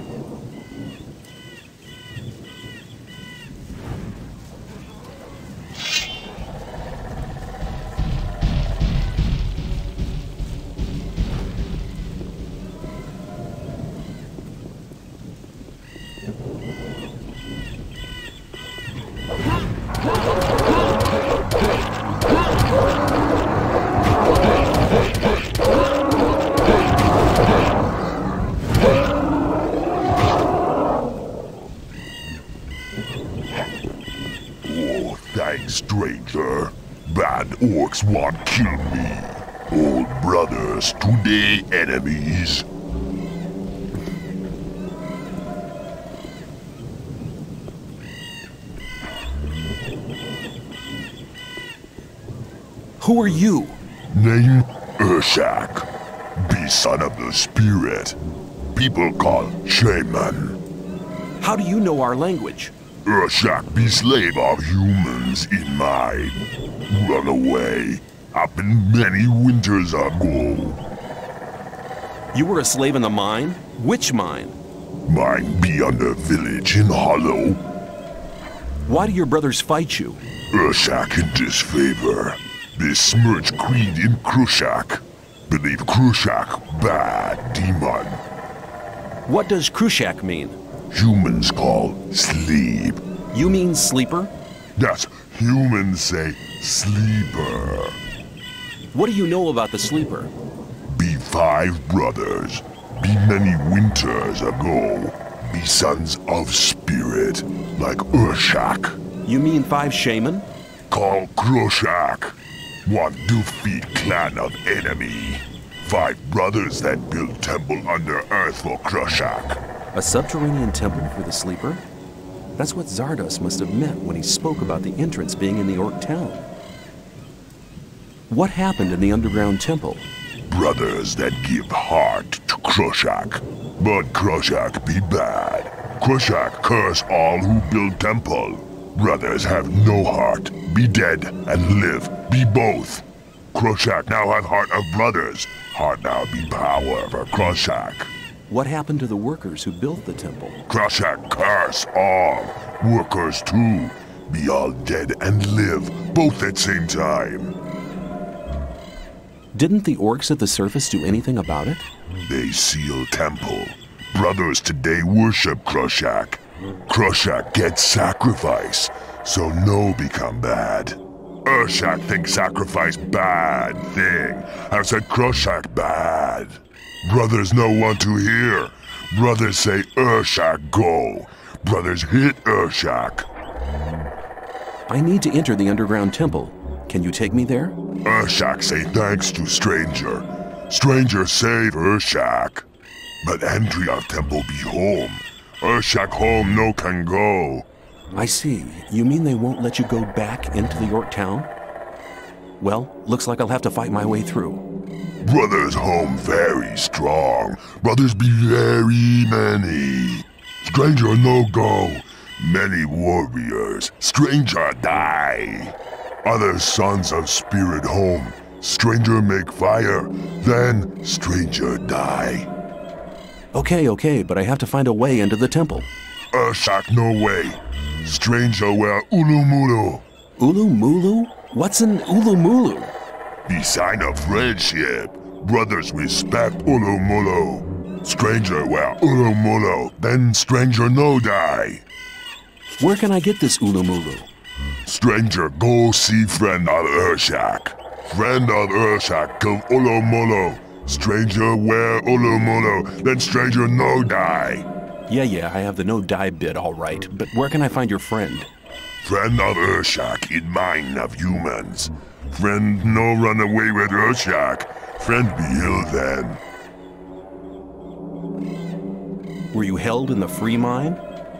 Stranger, bad orcs want kill me. Old brothers, today enemies. Who are you? Name Ur-Shak, be son of the spirit. People call Shaman. How do you know our language? Ur-Shak be slave of humans in mine. Run away. Happened many winters ago. You were a slave in the mine? Which mine? Mine be under village in Hollow. Why do your brothers fight you? Ur-Shak in disfavor. Besmirch creed in Ur-Shak. Believe Ur-Shak bad demon. What does Ur-Shak mean? Humans call sleep. You mean sleeper? Yes, humans say sleeper. What do you know about the sleeper? Be five brothers. Be many winters ago. Be sons of spirit, like Ur-Shak. You mean five shaman? Call Ur-Shak. One defeat clan of enemy. Five brothers that build temple under earth for Ur-Shak. A subterranean temple for the sleeper? That's what Xardas must have meant when he spoke about the entrance being in the Orc town. What happened in the underground temple? Brothers that give heart to Ur-Shak. But Ur-Shak be bad. Ur-Shak curse all who build temple. Brothers have no heart. Be dead and live. Be both. Ur-Shak now have heart of brothers. Heart now be power for Ur-Shak. What happened to the workers who built the temple? Ur-Shak curse all. Workers too. Be all dead and live, both at same time. Didn't the orcs at the surface do anything about it? They seal temple. Brothers today worship Ur-Shak. Ur-Shak gets sacrifice, so no become bad. Ur-Shak think sacrifice bad thing. I said Ur-Shak bad. Brothers no want to hear. Brothers say Ur-Shak go. Brothers hit Ur-Shak. I need to enter the underground temple. Can you take me there? Ur-Shak say thanks to stranger. Stranger save Ur-Shak. But entry of temple be home. Ur-Shak home no can go. I see. You mean they won't let you go back into the Orc town? Well, looks like I'll have to fight my way through. Brothers home very strong. Brothers be very many. Stranger no go. Many warriors. Stranger die. Other sons of spirit home. Stranger make fire. Then stranger die. Okay, okay, but I have to find a way into the temple. Ur-Shak no way. Stranger wear Ulumulu. Ulumulu? What's an Ulumulu? The sign of friendship. Brothers respect Ulumulu. Stranger wear Ulumulu. Then stranger no die. Where can I get this Ulumulu? Stranger go see friend of Ur-Shak. Friend of Ur-Shak kill Ulumulu. Stranger wear Ulumulu. Then stranger no die. Yeah, yeah, I have the no die bit all right, but where can I find your friend? Friend of Ur-Shak in mind of humans. Friend no run away with Ur-Shak. Friend be ill then. Were you held in the free mine?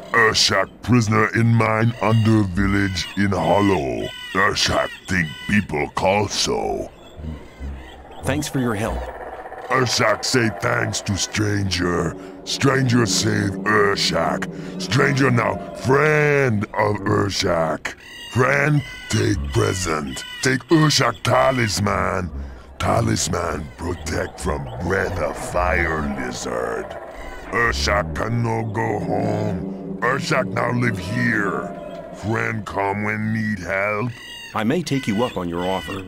Ur-Shak prisoner in mine under village in Hollow. Ur-Shak think people call so. Thanks for your help. Ur-Shak say thanks to stranger. Stranger save Ur-Shak. Stranger now friend of Ur-Shak. Friend take present. Take Ur-Shak talisman. Talisman protect from breath of fire lizard. Ur-Shak can no go home. Ur-Shak now live here. Friend come when need help. I may take you up on your offer.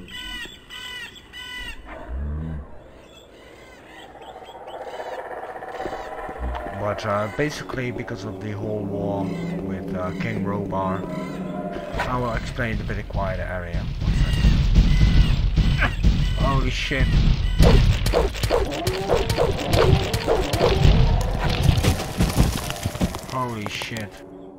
But uh, basically, because of the whole war with uh, King Robar, I will explain the bit quieter area. Holy shit. Holy shit.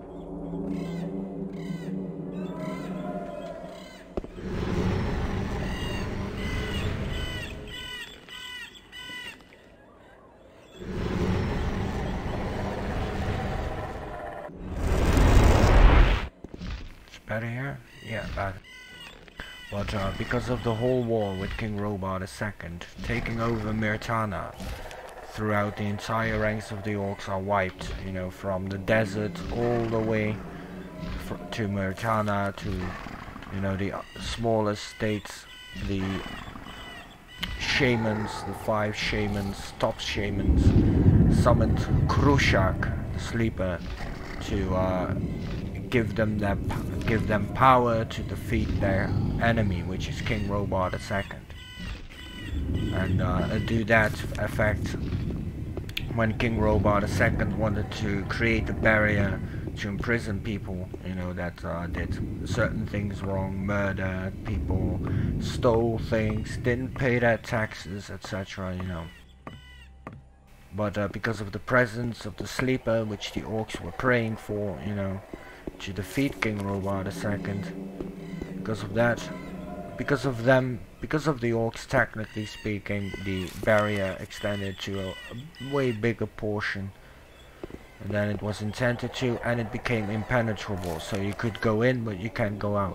It's better here? Yeah, better. But uh, because of the whole war with King Robar the Second taking over Mirtana, throughout the entire ranks of the orcs are wiped, you know, from the desert all the way fr to Mirtana, to, you know, the smallest states, the shamans, the five shamans, top shamans, summoned Ur-Shak, the sleeper, to uh, give them that, give them power to defeat their enemy, which is King Robar the Second. And uh, do that effect when King Robar the Second wanted to create a barrier to imprison people, you know, that uh, did certain things wrong, murdered people, stole things, didn't pay their taxes, et cetera, you know. But uh, because of the presence of the sleeper, which the orcs were praying for, you know, to defeat King Robar the Second, because of that, because of them, because of the orcs, technically speaking, the barrier extended to a, a way bigger portion than it was intended to, and it became impenetrable, so you could go in but you can't go out,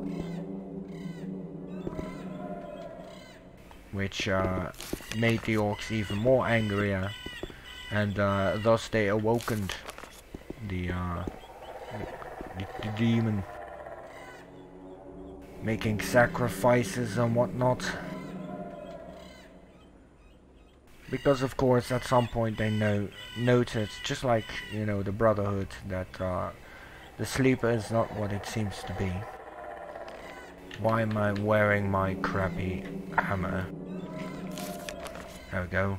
which uh, made the orcs even more angrier, and uh, thus they awokened the, uh, the, the demon, making sacrifices and whatnot. Because of course at some point they know noticed, just like, you know, the Brotherhood, that uh, the sleeper is not what it seems to be. Why am I wearing my crappy hammer? There we go.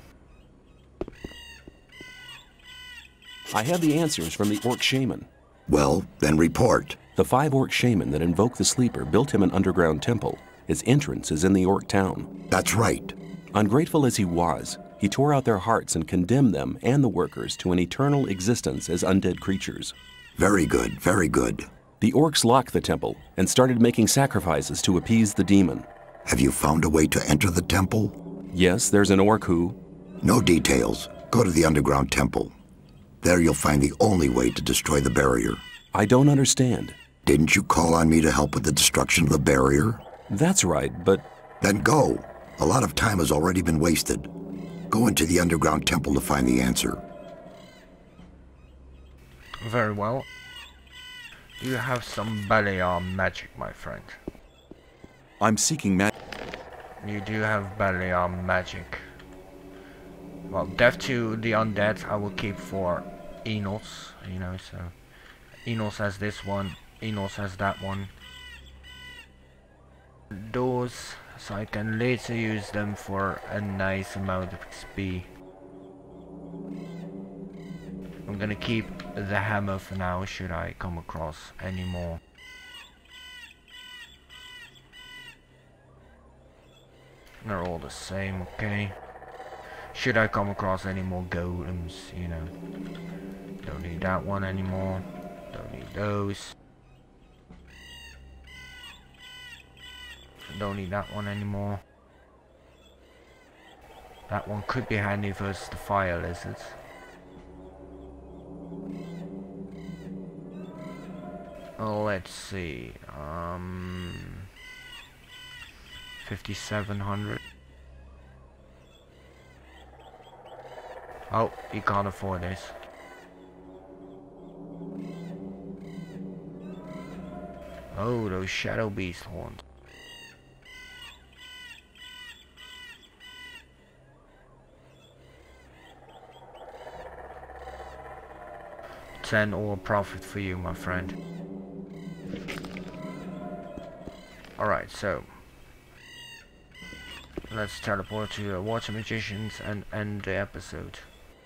I have the answers from the Orc Shaman. Well, then report. The five Orc Shaman that invoked the sleeper built him an underground temple. Its entrance is in the Orc town. That's right. Ungrateful as he was, he tore out their hearts and condemned them and the workers to an eternal existence as undead creatures. Very good, very good. The orcs locked the temple and started making sacrifices to appease the demon. Have you found a way to enter the temple? Yes, there's an orc who... No details. Go to the underground temple. There you'll find the only way to destroy the barrier. I don't understand. Didn't you call on me to help with the destruction of the barrier? That's right, but... Then go. A lot of time has already been wasted. Go into the underground temple to find the answer. Very well. You have some Beliar magic, my friend. I'm seeking magic. You do have Beliar magic. Well, death to the undead I will keep for Enos, you know, so... Enos has this one, Enos has that one. Those, so I can later use them for a nice amount of X P. I'm gonna keep the hammer for now, should I come across any more. They're all the same, okay. Should I come across any more golems, you know. Don't need that one anymore. Don't need those. Don't need that one anymore. That one could be handy versus the fire lizards. Oh, let's see. Um, fifty-seven hundred. Oh, he can't afford this. Oh, those shadow beast horns. Ten ore profit for you, my friend. Alright, so let's teleport to the Water Magicians and end the episode.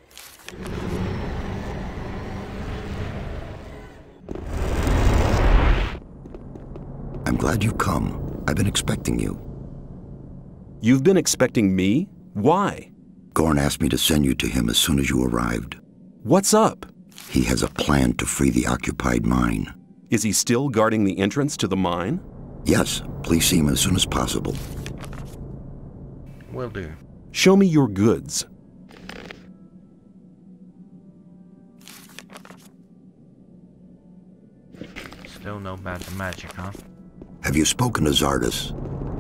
I'm glad you've come. I've been expecting you. You've been expecting me? Why? Gorn asked me to send you to him as soon as you arrived. What's up? He has a plan to free the occupied mine. Is he still guarding the entrance to the mine? Yes, please see him as soon as possible. Will do. Show me your goods. Still no bad magic, huh? Have you spoken to Xardas?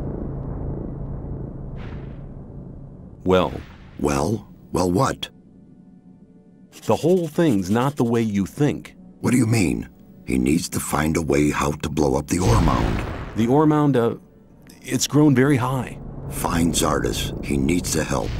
Well. Well? Well what? The whole thing's not the way you think. What do you mean? He needs to find a way how to blow up the ore mound. The ore mound, uh, it's grown very high. Find Xardas. He needs the help.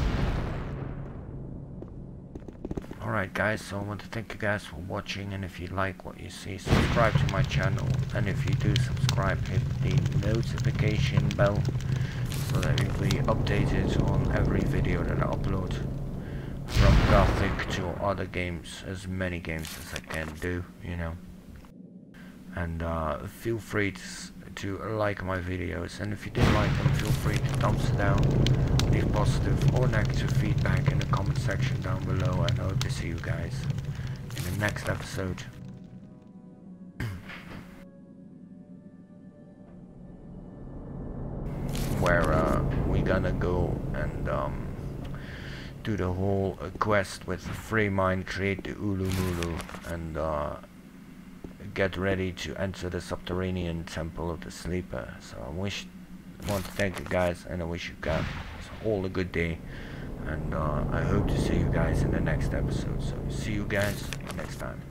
Alright guys, so I want to thank you guys for watching, and if you like what you see, subscribe to my channel, and if you do subscribe, hit the notification bell so that you'll be updated on every video that I upload, from Gothic to other games, as many games as I can do, you know. And uh, feel free to, to like my videos, and if you didn't like them, feel free to thumbs down, leave positive or negative feedback in the comment section down below, and I hope to see you guys in the next episode. Where uh, we're gonna go and um, do the whole uh, quest with the free mine, create the Ulu Mulu, and uh, get ready to enter the subterranean temple of the sleeper. So I wish I want to thank you guys, and I wish you guys all a good day, and uh, I hope to see you guys in the next episode. So see you guys next time.